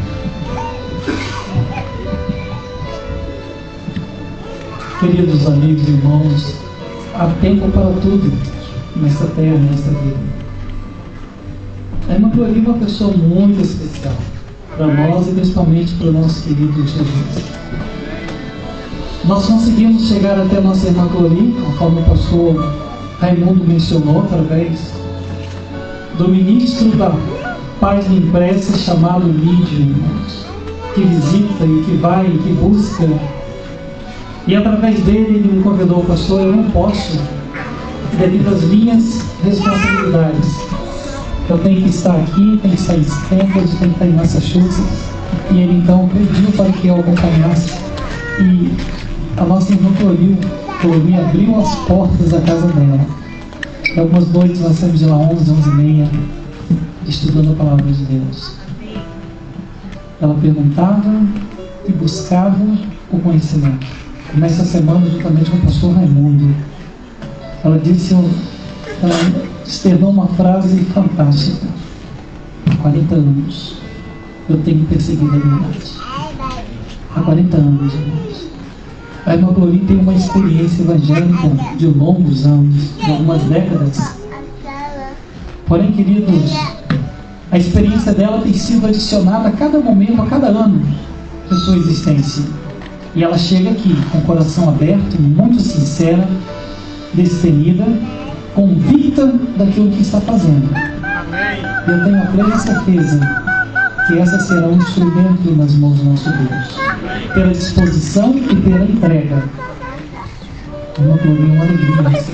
Queridos amigos e irmãos, há tempo para tudo nesta terra, nesta vida. A irmã Clori é uma pessoa muito especial para nós, e principalmente para o nosso querido Jesus. Nós conseguimos chegar até a nossa irmã Clori, conforme o pastor Raimundo mencionou, através do ministro da página impressa chamado Lídio, irmãos, que visita e que vai e que busca. E através dele ele me convidou: pastor, eu não posso, devido às minhas responsabilidades. Eu tenho que estar aqui, tenho que estar em Stanford, tenho que estar em Massachusetts. E ele então pediu para que eu acompanhasse. E a nossa irmã Clori Chloe abriu as portas da casa dela. E algumas noites nós saímos de lá 11, 11h30, estudando a palavra de Deus. Ela perguntava e buscava o conhecimento. E nessa semana, juntamente com o pastor Raimundo, ela disse, ela externou uma frase fantástica. Há 40 anos eu tenho perseguido a verdade. Há 40 anos, irmãos. A irmã Glorinha tem uma experiência evangélica de longos anos, de algumas décadas. Porém, queridos, a experiência dela tem sido adicionada a cada momento, a cada ano de sua existência. E ela chega aqui com o coração aberto, muito sincera, destemida, convicta daquilo que está fazendo. E eu tenho a plena certeza que essa será um instrumento nas mãos do nosso Deus. Pela disposição e pela entrega. Uma glória, uma alegria receber.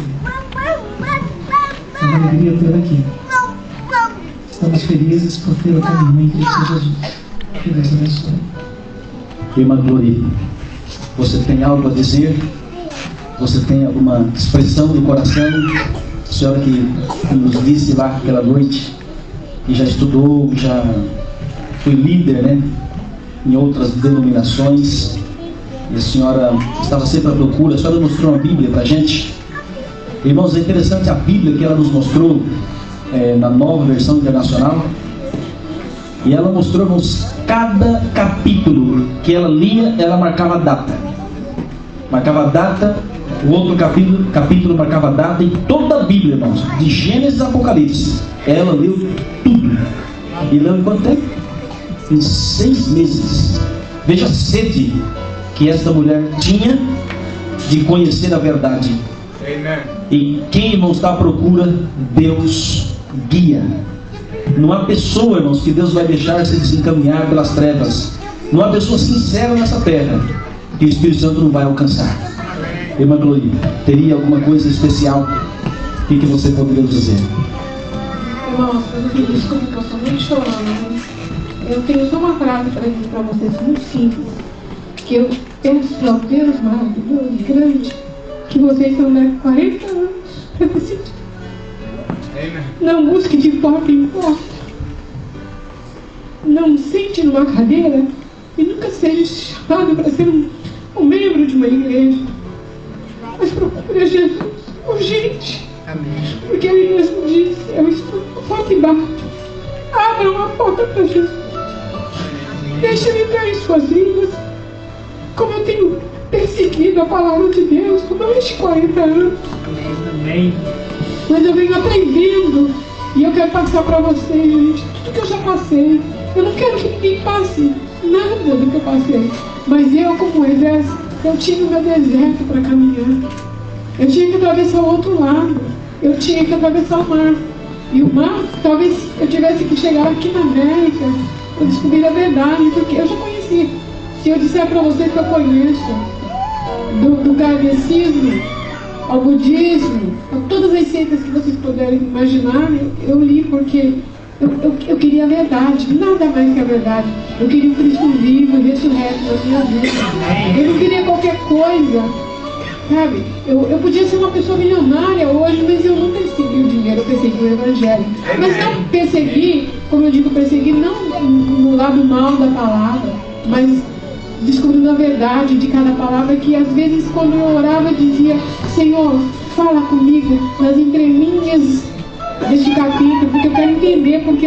É uma alegria ter aqui. Estamos felizes por ter a irmã em Cristo Jesus. Que Deus abençoe. Irmã Gloria, você tem algo a dizer? Você tem alguma expressão do coração? A senhora que nos disse lá aquela noite, que já estudou, já foi líder, né, em outras denominações, e a senhora estava sempre à procura. A senhora mostrou uma Bíblia para a gente. Irmãos, é interessante a Bíblia que ela nos mostrou na Nova Versão Internacional, e ela mostrou-nos cada capítulo que ela lia, ela marcava a data. Marcava a data, o outro capítulo marcava a data, e toda a Bíblia, irmãos, de Gênesis a Apocalipse, ela leu tudo. E leu em quanto tempo? Em 6 meses. Veja a sede que esta mulher tinha de conhecer a verdade. Amen. E quem, irmãos, está à procura, Deus guia. Não há pessoa, irmãos, que Deus vai deixar se desencaminhar pelas trevas. Não há pessoa sincera nessa terra que o Espírito Santo não vai alcançar. Irmã Gloria, teria alguma coisa especial? O que você poderia dizer? Irmãos, eu pedi desculpa que eu estou muito chorando, mas eu tenho só uma frase para dizer para vocês, muito simples, que eu peço ao Deus maravilhoso e grande, que vocês estão daqui 40 anos para decidir. Não busque de porta em porta. Não sente numa cadeira e nunca seja chamado para ser um membro de uma igreja. Mas procure a Jesus urgente. Porque ele mesmo disse, eu estou com porta e bato. Abra uma porta para Jesus. Deixa ele entrar em suas vidas. Como eu tenho perseguido a palavra de Deus por mais de 40 anos. Amém. Mas eu venho aprendendo. E eu quero passar para vocês, gente, tudo que eu já passei. Eu não quero que ninguém passe nada do que eu passei. Mas eu, como Moisés, eu tinha o meu deserto para caminhar. Eu tinha que atravessar o outro lado. Eu tinha que atravessar o mar. E o mar, talvez eu tivesse que chegar aqui na América para descobrir a verdade, porque eu já conheci. Se eu disser para vocês que eu conheço do kardecismo ao budismo, a todas as seitas que vocês puderem imaginar, eu li porque eu queria a verdade, nada mais que a verdade. Eu queria um Cristo vivo e ressurreto na minha vida. Eu não queria qualquer coisa, sabe? Eu podia ser uma pessoa milionária hoje, mas eu não persegui o dinheiro, eu persegui o Evangelho. Mas não persegui, como eu digo, persegui não no lado mal da palavra, mas descobrindo a verdade de cada palavra, que às vezes quando eu orava eu dizia, Senhor, fala comigo nas entrelinhas deste capítulo, porque eu quero entender, porque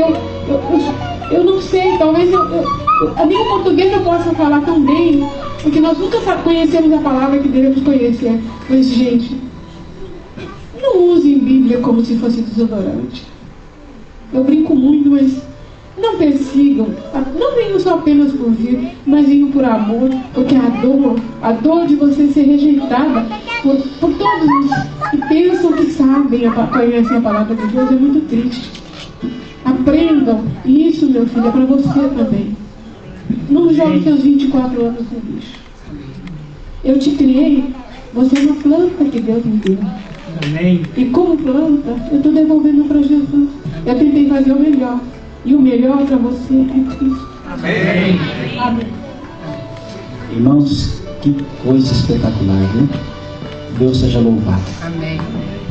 eu não sei, talvez a língua portuguesa eu possa falar tão bem, porque nós nunca conhecemos a palavra que devemos conhecer. Mas, gente, não usem Bíblia como se fosse desodorante. Eu brinco muito, mas não persigam, não venham só apenas por vir, mas venham por amor, porque a dor de você ser rejeitada por todos os que pensam que sabem, conhecem a palavra de Deus, é muito triste. Aprendam, e isso, meu filho, é para você também. Não jogue seus 24 anos no lixo. Eu te criei, você é uma planta que Deus me deu. Amém. E como planta, eu estou devolvendo para Jesus. Eu tentei fazer o melhor. E o melhor para você é Cristo. Amém. Amém. Irmãos, que coisa espetacular, né? Deus seja louvado. Amém.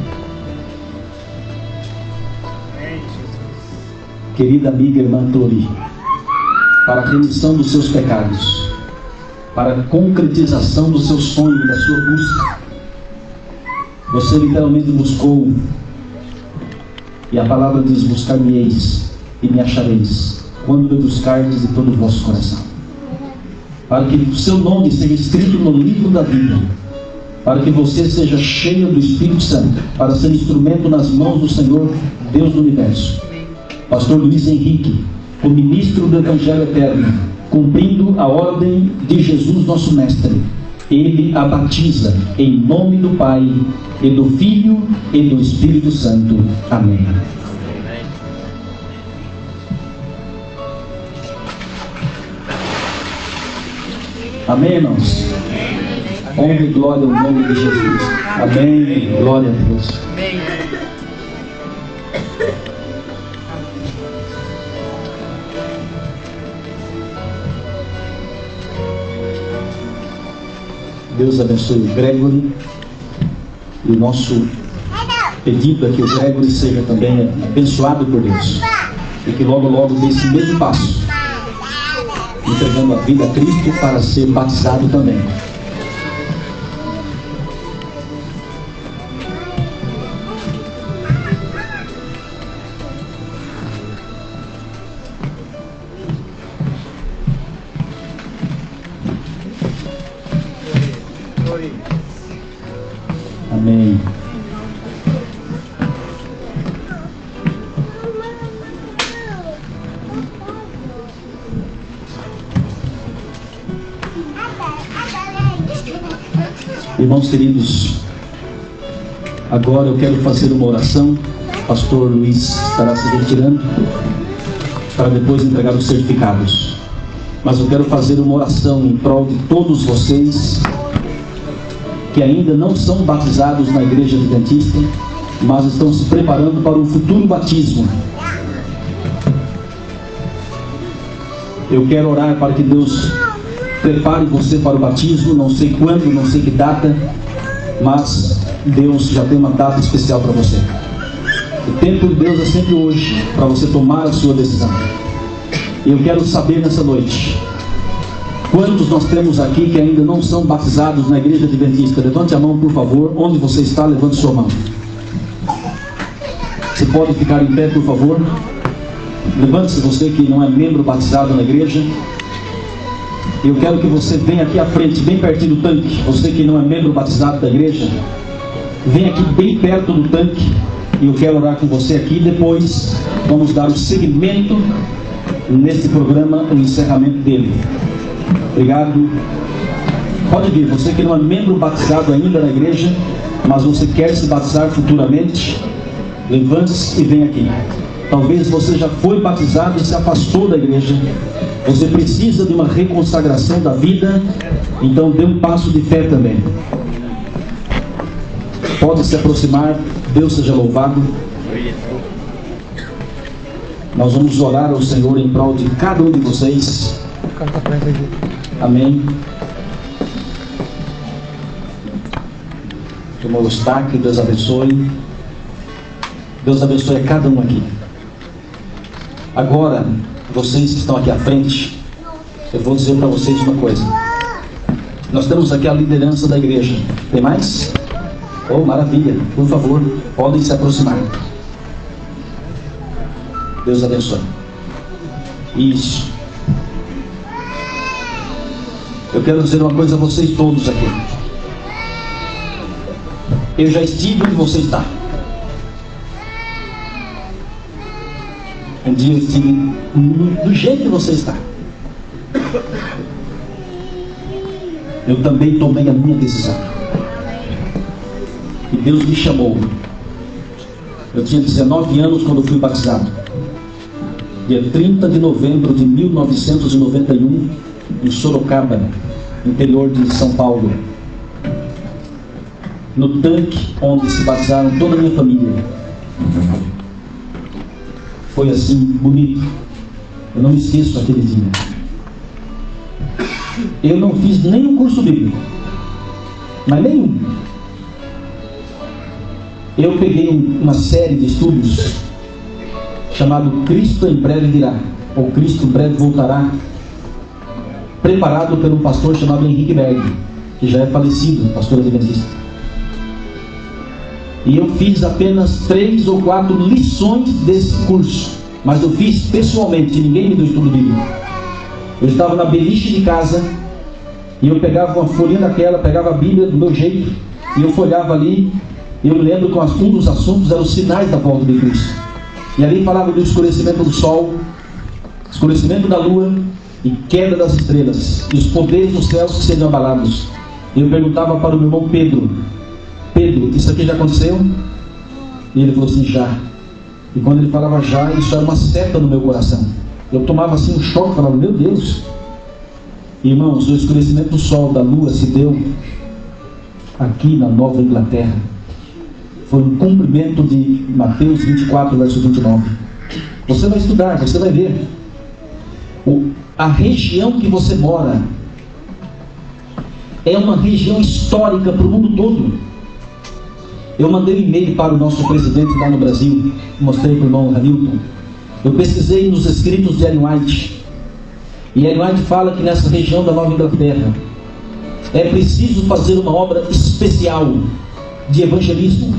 Querida amiga irmã Tori, para a remissão dos seus pecados, para a concretização do seu sonho, da sua busca, você literalmente buscou, e a palavra diz: buscar-me-eis e me achareis, quando me buscardes de todo o vosso coração. Para que o seu nome seja escrito no livro da vida, para que você seja cheio do Espírito Santo, para ser instrumento nas mãos do Senhor, Deus do Universo. Pastor Luiz Henrique, o ministro do Evangelho Eterno, cumprindo a ordem de Jesus, nosso Mestre, ele a batiza em nome do Pai, e do Filho, e do Espírito Santo. Amém. Amém, irmãos? Honra e glória ao nome de Jesus. Amém. Glória a Deus. Deus abençoe o Gregory. E o nosso pedido é que o Gregory seja também abençoado por Deus. E que logo, logo dê esse mesmo passo, entregando a vida a Cristo para ser batizado também. Amém. Irmãos queridos, agora eu quero fazer uma oração. O pastor Luiz estará se retirando para depois entregar os certificados. Mas eu quero fazer uma oração em prol de todos vocês que ainda não são batizados na igreja adventista, mas estão se preparando para um futuro batismo. Eu quero orar para que Deus prepare você para o batismo. Não sei quando, não sei que data, mas Deus já tem uma data especial para você. O tempo de Deus é sempre hoje, para você tomar a sua decisão. E eu quero saber nessa noite, quantos nós temos aqui que ainda não são batizados na igreja adventista? Levante a mão, por favor. Onde você está, levante sua mão. Você pode ficar em pé, por favor. Levante-se, você que não é membro batizado na igreja. Eu quero que você venha aqui à frente, bem pertinho do tanque. Você que não é membro batizado da igreja, venha aqui bem perto do tanque. E eu quero orar com você aqui. Depois vamos dar o seguimento nesse programa, o encerramento dele. Obrigado. Pode vir, você que não é membro batizado ainda na igreja, mas você quer se batizar futuramente, levante-se e vem aqui. Talvez você já foi batizado e se afastou da igreja. Você precisa de uma reconsagração da vida, então dê um passo de fé também. Pode se aproximar. Deus seja louvado. Nós vamos orar ao Senhor em prol de cada um de vocês. Amém. Irmão Eustáquio, Deus abençoe. Deus abençoe a cada um aqui. Agora, vocês que estão aqui à frente, eu vou dizer para vocês uma coisa. Nós temos aqui a liderança da igreja. Tem mais? Oh, maravilha. Por favor, podem se aproximar. Deus abençoe. Isso. Eu quero dizer uma coisa a vocês todos aqui. Eu já estive onde você está. Um dia eu estive do jeito que você está. Eu também tomei a minha decisão. E Deus me chamou. Eu tinha 19 anos quando eu fui batizado. Dia 30 de novembro de 1991, em Sorocaba, interior de São Paulo. No tanque onde se batizaram toda a minha família. Foi assim, bonito. Eu não me esqueço daquele dia. Eu não fiz nenhum curso bíblico. Mas nenhum. eu peguei uma série de estudos chamado Cristo em breve virá, ou Cristo em breve voltará, preparado por um pastor chamado Henrique Berg, que já é falecido, pastor adventista. E eu fiz apenas 3 ou 4 lições desse curso, mas eu fiz pessoalmente, ninguém me deu estudo bíblico. Eu estava na beliche de casa e eu pegava uma folhinha daquela, pegava a Bíblia do meu jeito e eu folhava ali. Eu me lembro que um dos assuntos eram os sinais da volta de Cristo, e ali falava do escurecimento do sol, escurecimento da lua e queda das estrelas, e os poderes dos céus que seriam abalados. E eu perguntava para o meu irmão Pedro: Pedro, isso aqui já aconteceu? E ele falou assim: já. E quando ele falava já, isso era uma seta no meu coração. Eu tomava assim um choque, falava: meu Deus. Irmãos, o escurecimento do sol, da lua se deu aqui na Nova Inglaterra. Foi um cumprimento de Mateus 24, verso 29. Você vai estudar, você vai ver. A região que você mora é uma região histórica para o mundo todo. Eu mandei um e-mail para o nosso presidente lá no Brasil, mostrei para o irmão Hamilton. Eu pesquisei nos escritos de Ellen White, e Ellen White fala que nessa região da Nova Inglaterra é preciso fazer uma obra especial de evangelismo.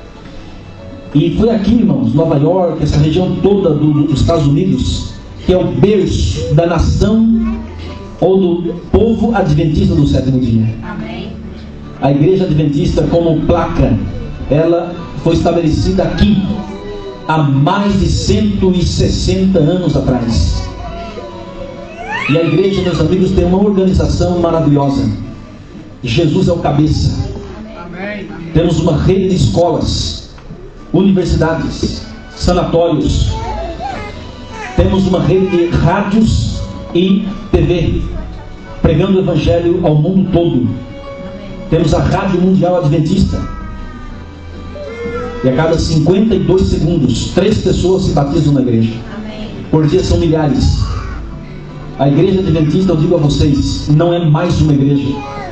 E foi aqui, irmãos, Nova York, essa região toda dos Estados Unidos, que é o berço da nação ou do povo adventista do sétimo dia. Amém. A igreja adventista, como placa, ela foi estabelecida aqui há mais de 160 anos atrás. E a igreja, meus amigos, tem uma organização maravilhosa. Jesus é o cabeça. Amém. Temos uma rede de escolas, universidades, sanatórios. Temos uma rede de rádios e TV, pregando o evangelho ao mundo todo. Temos a Rádio Mundial Adventista, e a cada 52 segundos 3 pessoas se batizam na igreja. Por dia são milhares. A igreja adventista, eu digo a vocês, não é mais uma igreja.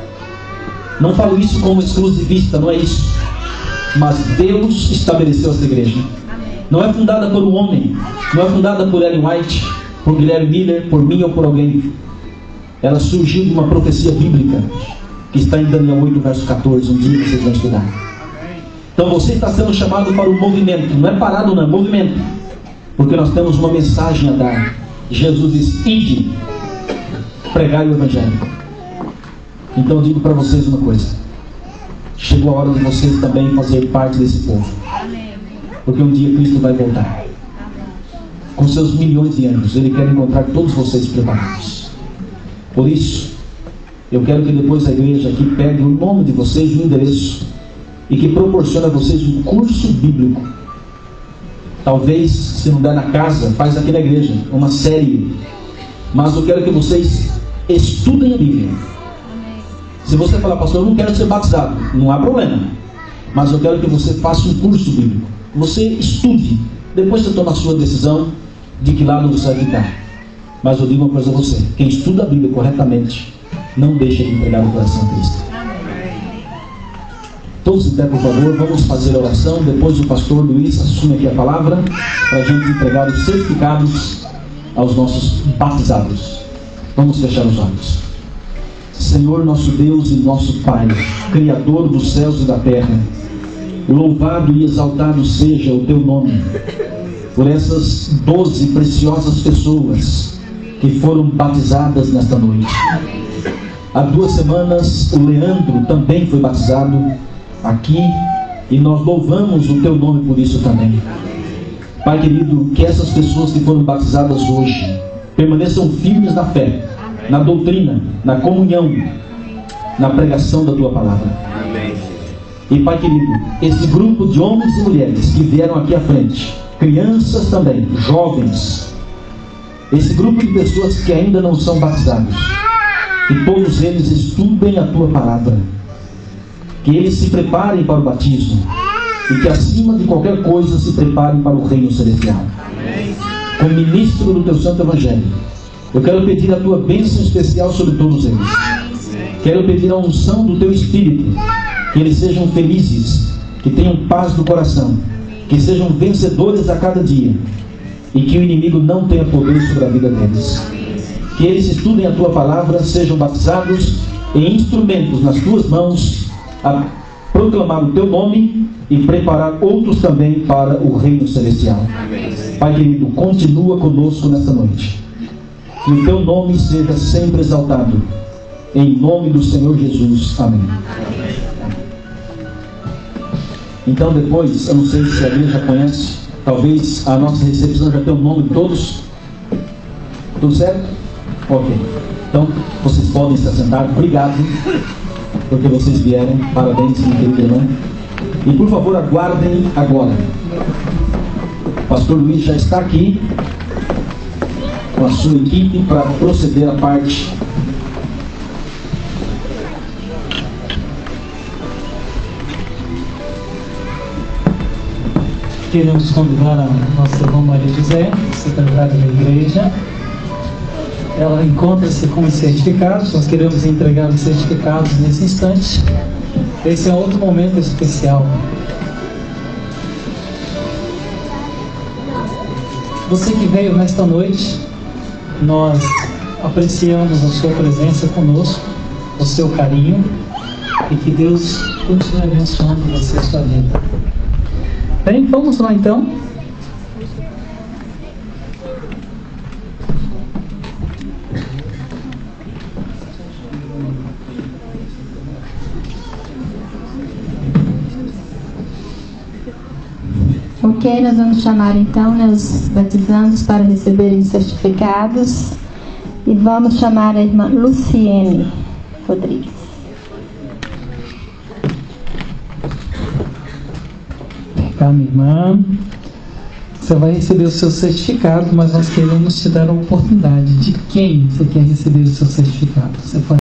Não falo isso como exclusivista, não é isso. Mas Deus estabeleceu essa igreja. Não é fundada por um homem, não é fundada por Ellen White, por Guilherme Miller, por mim ou por alguém. Ela surgiu de uma profecia bíblica que está em Daniel 8, verso 14. Um dia vocês vão estudar. Então você está sendo chamado para o movimento. Não é parado, não, é movimento. Porque nós temos uma mensagem a dar. Jesus diz: ide, pregai o evangelho. Então eu digo para vocês uma coisa: chegou a hora de vocês também fazer parte desse povo. Porque um dia Cristo vai voltar com seus milhões de anjos. Ele quer encontrar todos vocês preparados. Por isso, eu quero que depois a igreja aqui pegue o nome de vocês, o endereço, e que proporcione a vocês um curso bíblico. Talvez, se não der na casa, faz aqui na igreja uma série. Mas eu quero que vocês estudem a Bíblia. Se você falar: pastor, eu não quero ser batizado, não há problema. Mas eu quero que você faça um curso bíblico. Você estude. Depois você toma a sua decisão de que lado você vai ficar. Mas eu digo uma coisa a você: quem estuda a Bíblia corretamente não deixa de entregar o coração a Cristo. Todos em pé, por favor, vamos fazer a oração. Depois o pastor Luiz assume aqui a palavra para a gente entregar os certificados aos nossos batizados. Vamos fechar os olhos. Senhor, nosso Deus e nosso Pai, Criador dos céus e da terra, louvado e exaltado seja o teu nome por essas 12 preciosas pessoas que foram batizadas nesta noite. Há 2 semanas o Leandro também foi batizado aqui, e nós louvamos o teu nome por isso também. Pai querido, que essas pessoas que foram batizadas hoje permaneçam firmes na fé, na doutrina, na comunhão, na pregação da tua palavra. E Pai querido, esse grupo de homens e mulheres que vieram aqui à frente, crianças também, jovens, esse grupo de pessoas que ainda não são batizados, que todos eles estudem a tua palavra, que eles se preparem para o batismo, e que acima de qualquer coisa se preparem para o reino celestial. Como ministro do teu santo evangelho, eu quero pedir a tua bênção especial sobre todos eles. Quero pedir a unção do teu Espírito, que eles sejam felizes, que tenham paz no coração, que sejam vencedores a cada dia e que o inimigo não tenha poder sobre a vida deles. Que eles estudem a Tua palavra, sejam batizados e instrumentos nas Tuas mãos a proclamar o Teu nome e preparar outros também para o reino celestial. Pai querido, continua conosco nesta noite. Que o Teu nome seja sempre exaltado. Em nome do Senhor Jesus. Amém. Então depois, eu não sei se a igreja já conhece, talvez a nossa recepção já tenha o nome de todos. Tudo certo? Ok. Então, vocês podem se assentar. Obrigado porque vocês vieram. Parabéns, minha querida irmã. E por favor, aguardem agora. O pastor Luiz já está aqui com a sua equipe para proceder à parte Queremos convidar a nossa irmã Maria José, secretária da igreja. Ela encontra-se com os certificados. Nós queremos entregar os certificados nesse instante. Esse é outro momento especial. Você que veio nesta noite, nós apreciamos a sua presença conosco, o seu carinho, e que Deus continue abençoando você e sua vida. Bem, vamos lá então. Ok, nós vamos chamar então os batizandos para receberem os certificados e vamos chamar a irmã Luciene Rodrigues. Tá, minha irmã, você vai receber o seu certificado, mas nós queremos te dar a oportunidade de quem você quer receber o seu certificado. Você pode